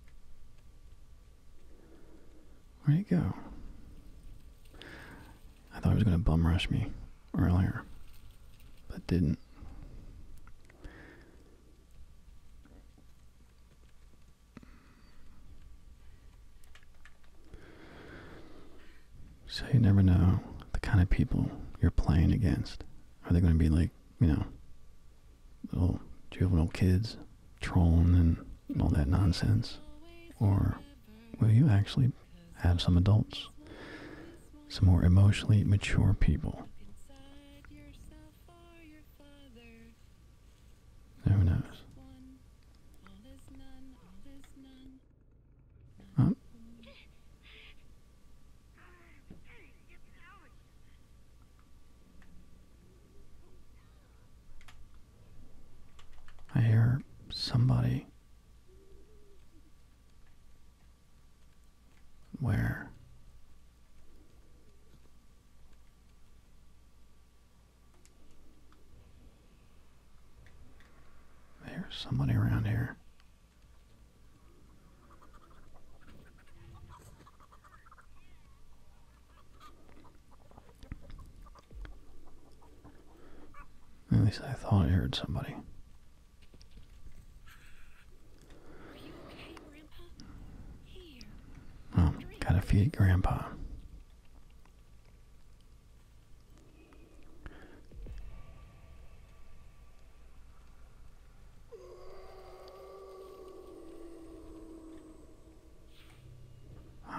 where'd he go? I thought he was going to bum rush me earlier, but didn't. So you never know the kind of people you're playing against. Are they going to be like, you know, little juvenile kids trolling and all that nonsense? Or will you actually have some adults? Some more emotionally mature people? Who knows? Oh. I hear somebody. Where? There's somebody around here. At least I thought I heard somebody. Are you okay, Grandpa? Here. Oh, gotta feed Grandpa.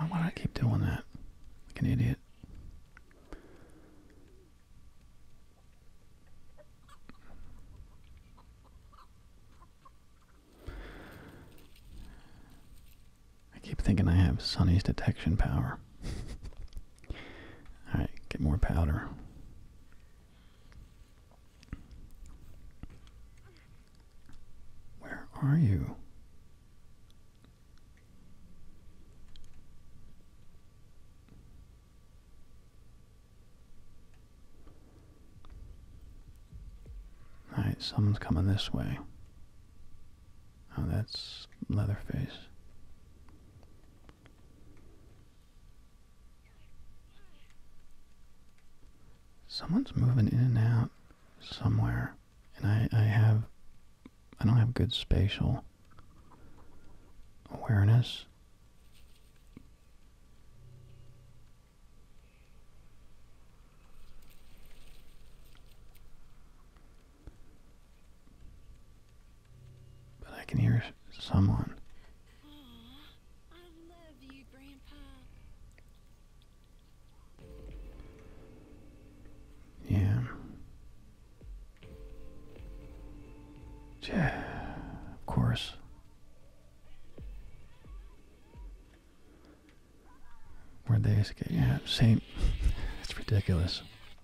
why do I keep doing that? Like an idiot. I keep thinking I have Sonny's detection power. Alright, get more powder. Where are you? Alright, someone's coming this way. Oh, that's Leatherface. Someone's moving in and out somewhere, and I don't have good spatial awareness. But I can hear someone. Aw, I love you, Grandpa. Yeah. Yeah, of course. Where'd they escape? Yeah, same. It's ridiculous.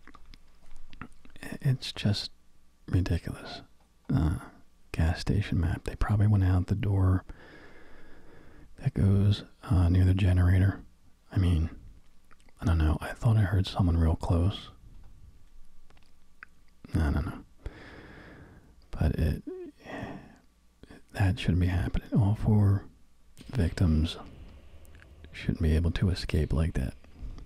It's just ridiculous. Gas station map. They probably went out the door that goes near the generator. I mean, I don't know. I thought I heard someone real close. I don't know. But that shouldn't be happening. All four victims shouldn't be able to escape like that.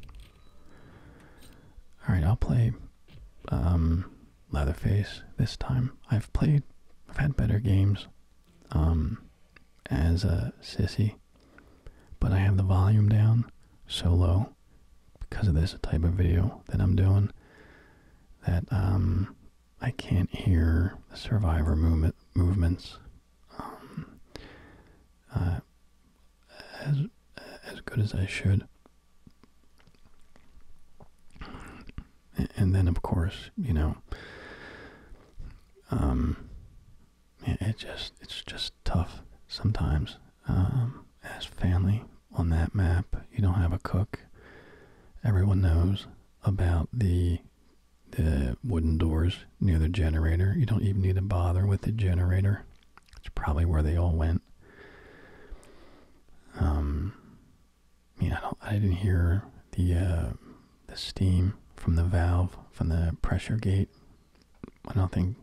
Alright, I'll play Leatherface this time. I've had better games as a sissy, but I have the volume down so low because of this type of video that I'm doing that I can't hear the survivor movements as good as I should. And then, of course, you know, it's just tough sometimes. As family on that map, you don't have a cook. Everyone knows about the wooden doors near the generator. You don't even need to bother with the generator. It's probably where they all went. I didn't hear the steam from the valve, from the pressure gate. I don't think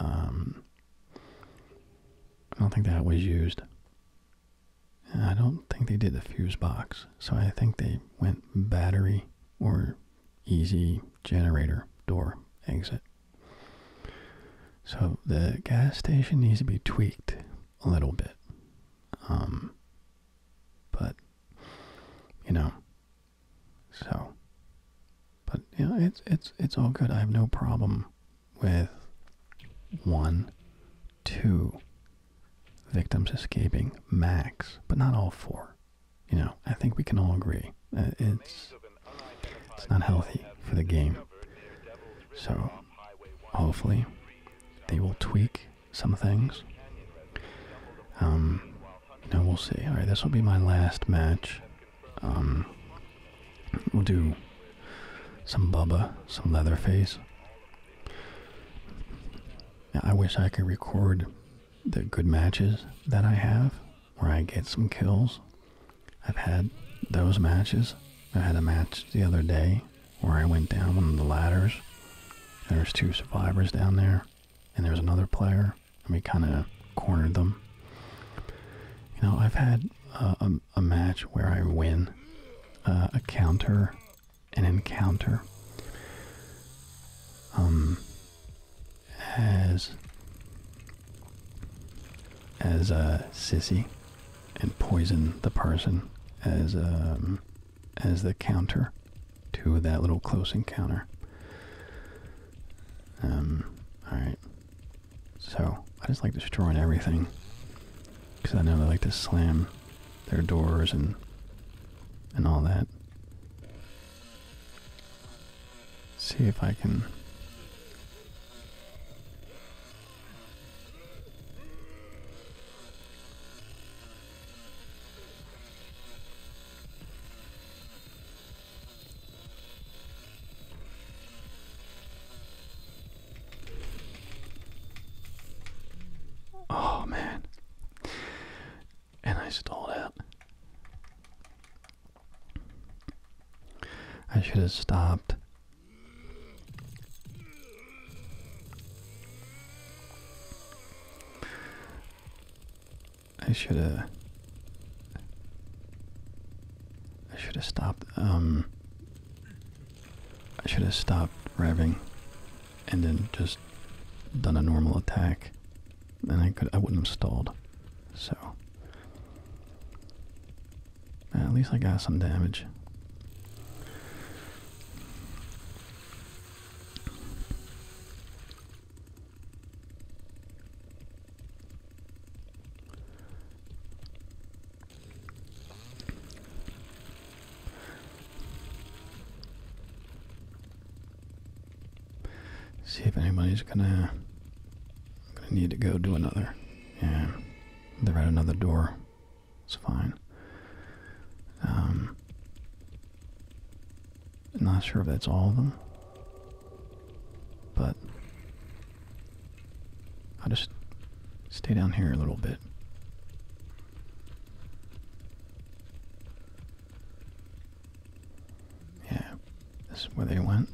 that was used. And I don't think they did the fuse box. So I think they went battery or easy generator door exit. So the gas station needs to be tweaked a little bit. But you know, but you know, it's all good. I have no problem with 1, 2 victims escaping max, but not all 4. You know, I think we can all agree it's not healthy for the game. So hopefully they will tweak some things. You know, we'll see. All right, this will be my last match. We'll do some Bubba, some Leatherface. Yeah, I wish I could record the good matches that I have, where I get some kills. I've had those matches. I had a match the other day where I went down one of the ladders. And there's 2 survivors down there, and there's another player, and we kind of cornered them. You know, I've had a match where I win a counter, an encounter, as a sissy, and poison the person as the counter to that little close encounter. Alright. So, I just like destroying everything. Because I know they like to slam their doors and and all that. See if I can... Oh man. And I stalled out. I should have stopped. I should have stopped. I should have stopped revving and then just done a normal attack. Then I wouldn't have stalled. So at least I got some damage. See if anybody's gonna need to go do another. Yeah, they're at another door. It's fine. Not sure if that's all of them, but I'll just stay down here a little bit. Yeah, this is where they went.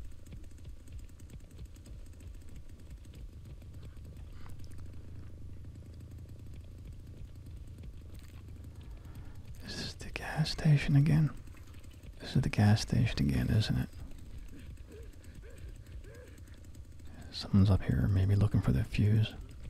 Is this the gas station again? This is the gas station again, isn't it? Someone's up here, maybe looking for the fuse.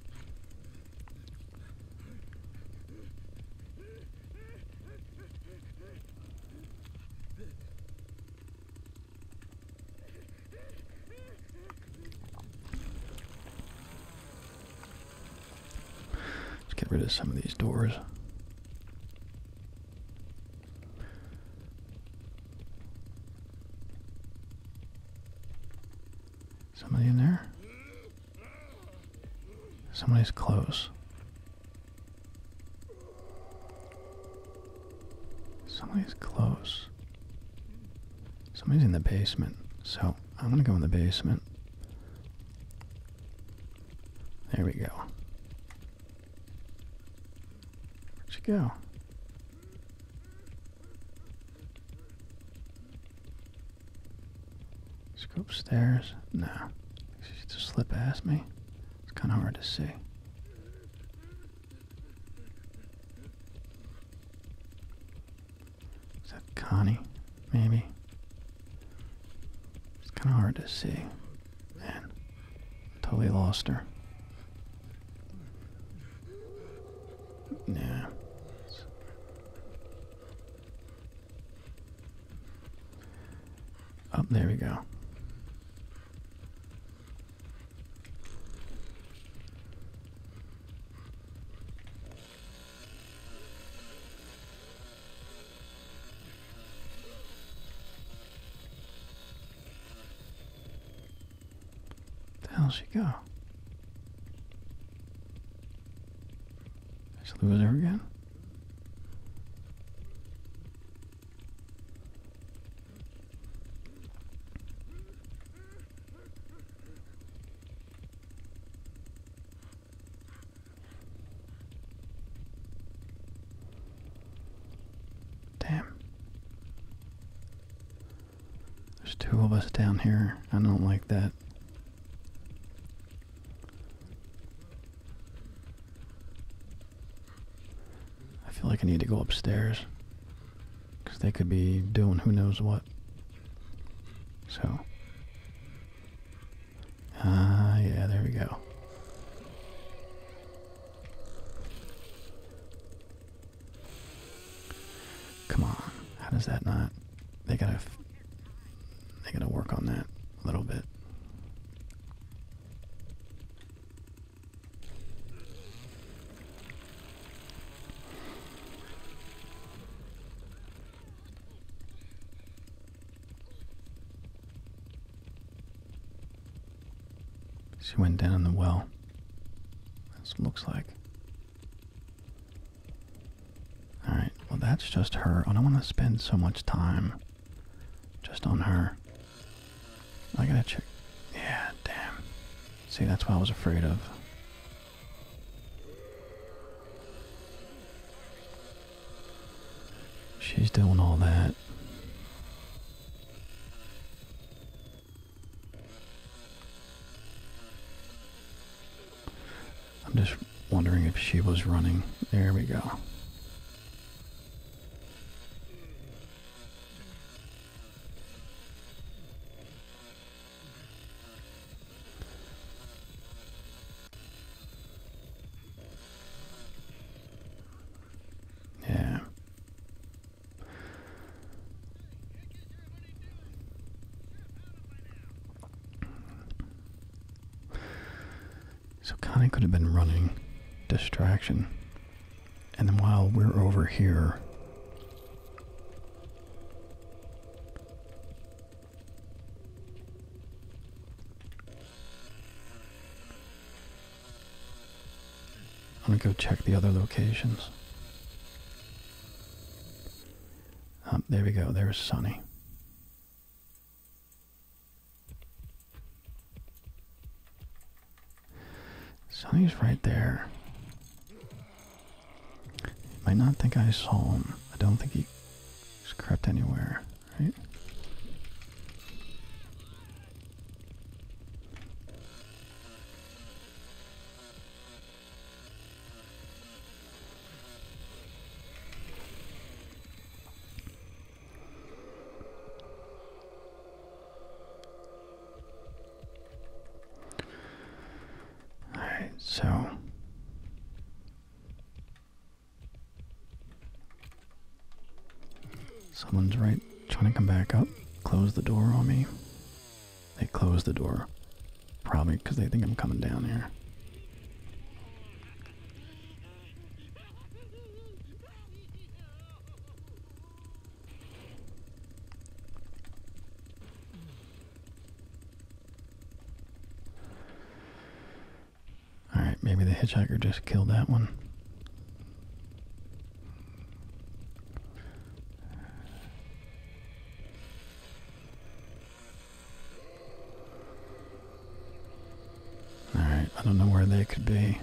Let's get rid of some of these doors. Somebody in there? Somebody's close. Somebody's close. Somebody's in the basement. So I'm gonna go in the basement. There we go. Where'd you go? Let's go upstairs. No. She just slip past me. It's kind of hard to see. Is that Connie? Maybe. It's kind of hard to see. Man, totally lost her. Yeah. Oh, there we go. Where'd she go? Just lose her again? Damn. There's two of us down here. I don't like that. I feel like I need to go upstairs, because they could be doing who knows what. So, yeah, there we go. Come on, how does that not? They gotta work on that a little bit. She went down in the well. This looks like. Alright, well that's just her. I don't want to spend so much time just on her. I gotta check. Yeah, damn. See, that's what I was afraid of. She's doing all that. I'm just wondering if she was running. There we go. Yeah. So Connie could have been running distraction. And then while we're over here, I'm gonna go check the other locations. There we go, there's Sunny. Sonny's right there. Might not think I saw him. I don't think he's crept anywhere, right? Alright, so someone's right trying to come back up, close the door on me. They close the door, probably because they think I'm coming down here. Alright, maybe the hitchhiker just killed that one. Alright, I don't know where they could be.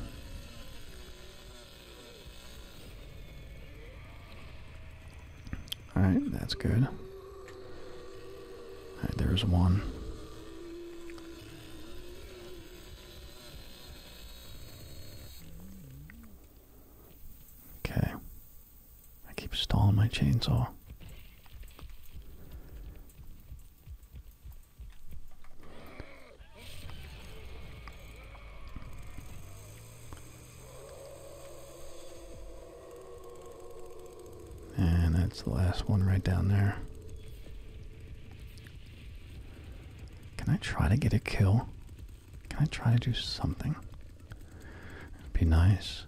Alright, that's good. Alright, there's one. Okay. I keep stalling my chainsaw. And that's the last one right down there. Can I try to get a kill? Can I try to do something? It'd be nice.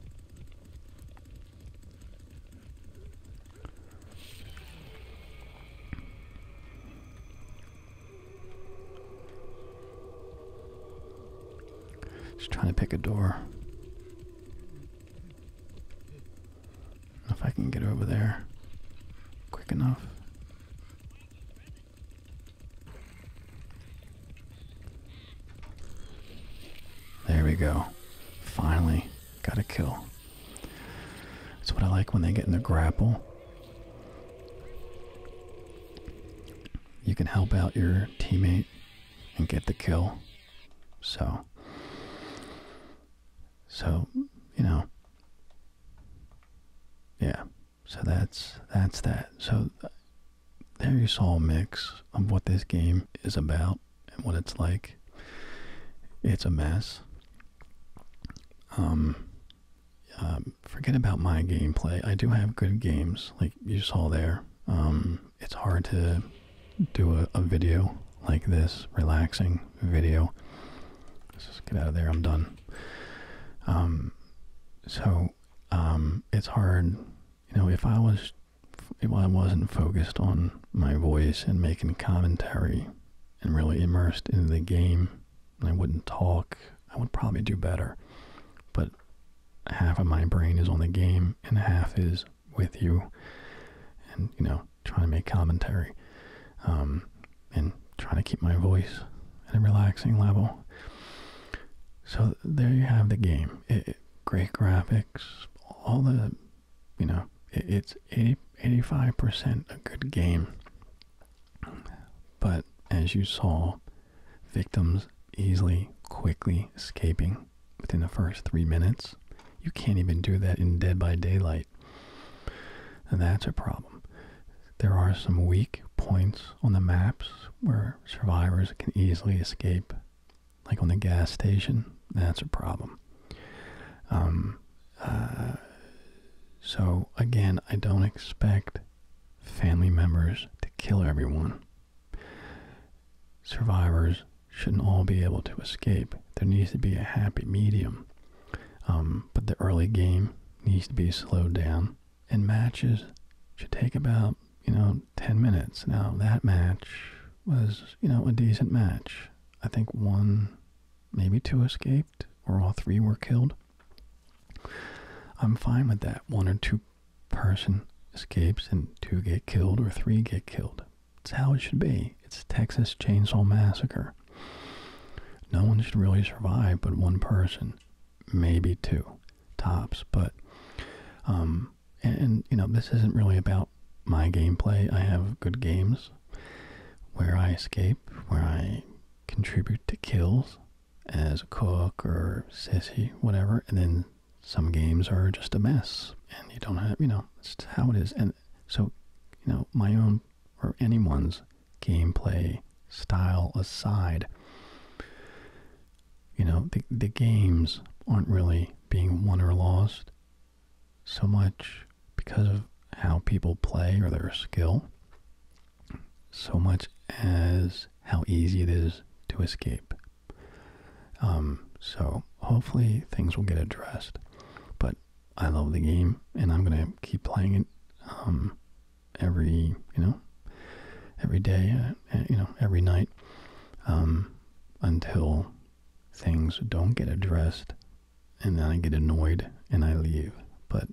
Just trying to pick a door. If I can get over there quick enough. There we go. Finally got a kill. That's what I like when they get in the grapple. You can help out your teammate and get the kill. So, you know, yeah, so that's that. So there you saw a mix of what this game is about and what it's like. It's a mess. Forget about my gameplay. I do have good games, like you saw there. It's hard to do a video like this, relaxing video. Let's just get out of there, I'm done. It's hard, you know, if I wasn't focused on my voice and making commentary and really immersed in the game and I wouldn't talk, I would probably do better. But half of my brain is on the game and half is with you and, trying to make commentary, and trying to keep my voice at a relaxing level. So there you have the game. Great graphics, all the, it's 85% a good game. But as you saw, victims easily, quickly escaping within the first 3 minutes. You can't even do that in Dead by Daylight. And that's a problem. There are some weak points on the maps where survivors can easily escape, like on the gas station. That's a problem. So again, I don't expect family members to kill everyone. Survivors shouldn't all be able to escape. There needs to be a happy medium. But the early game needs to be slowed down, and matches should take about, 10 minutes. Now, that match was, a decent match. I think 1, maybe 2 escaped, or all 3 were killed. I'm fine with that. 1 or 2 person escapes and 2 get killed or 3 get killed. It's how it should be. It's Texas Chainsaw Massacre. No one should really survive but 1 person, maybe 2 tops. But this isn't really about my gameplay. I have good games where I escape, where I contribute to kills as a cook or sissy, whatever, and then some games are just a mess and you don't have, it's how it is. And so, my own or anyone's gameplay style aside, the games aren't really being won or lost so much because of how people play or their skill, so much as how easy it is to escape. So hopefully things will get addressed. But I love the game and I'm going to keep playing it every day, every night, until things don't get addressed, and then I get annoyed and I leave. But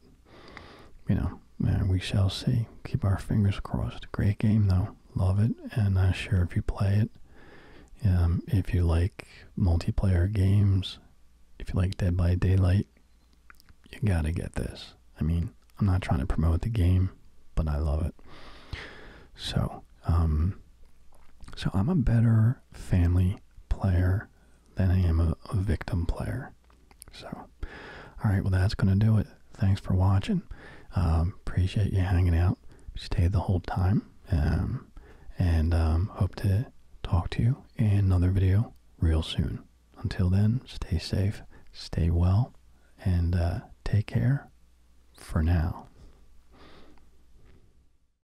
we shall see. Keep our fingers crossed. Great game though, love it, and sure, if you play it, if you like multiplayer games, if you like Dead by Daylight, you gotta get this. I mean, I'm not trying to promote the game, but I love it. So I'm a better family player than I am a victim player. So, alright, well that's going to do it. Thanks for watching. Appreciate you hanging out. Stayed the whole time. And hope to talk to you in another video real soon. Until then, stay safe, stay well, and take care for now.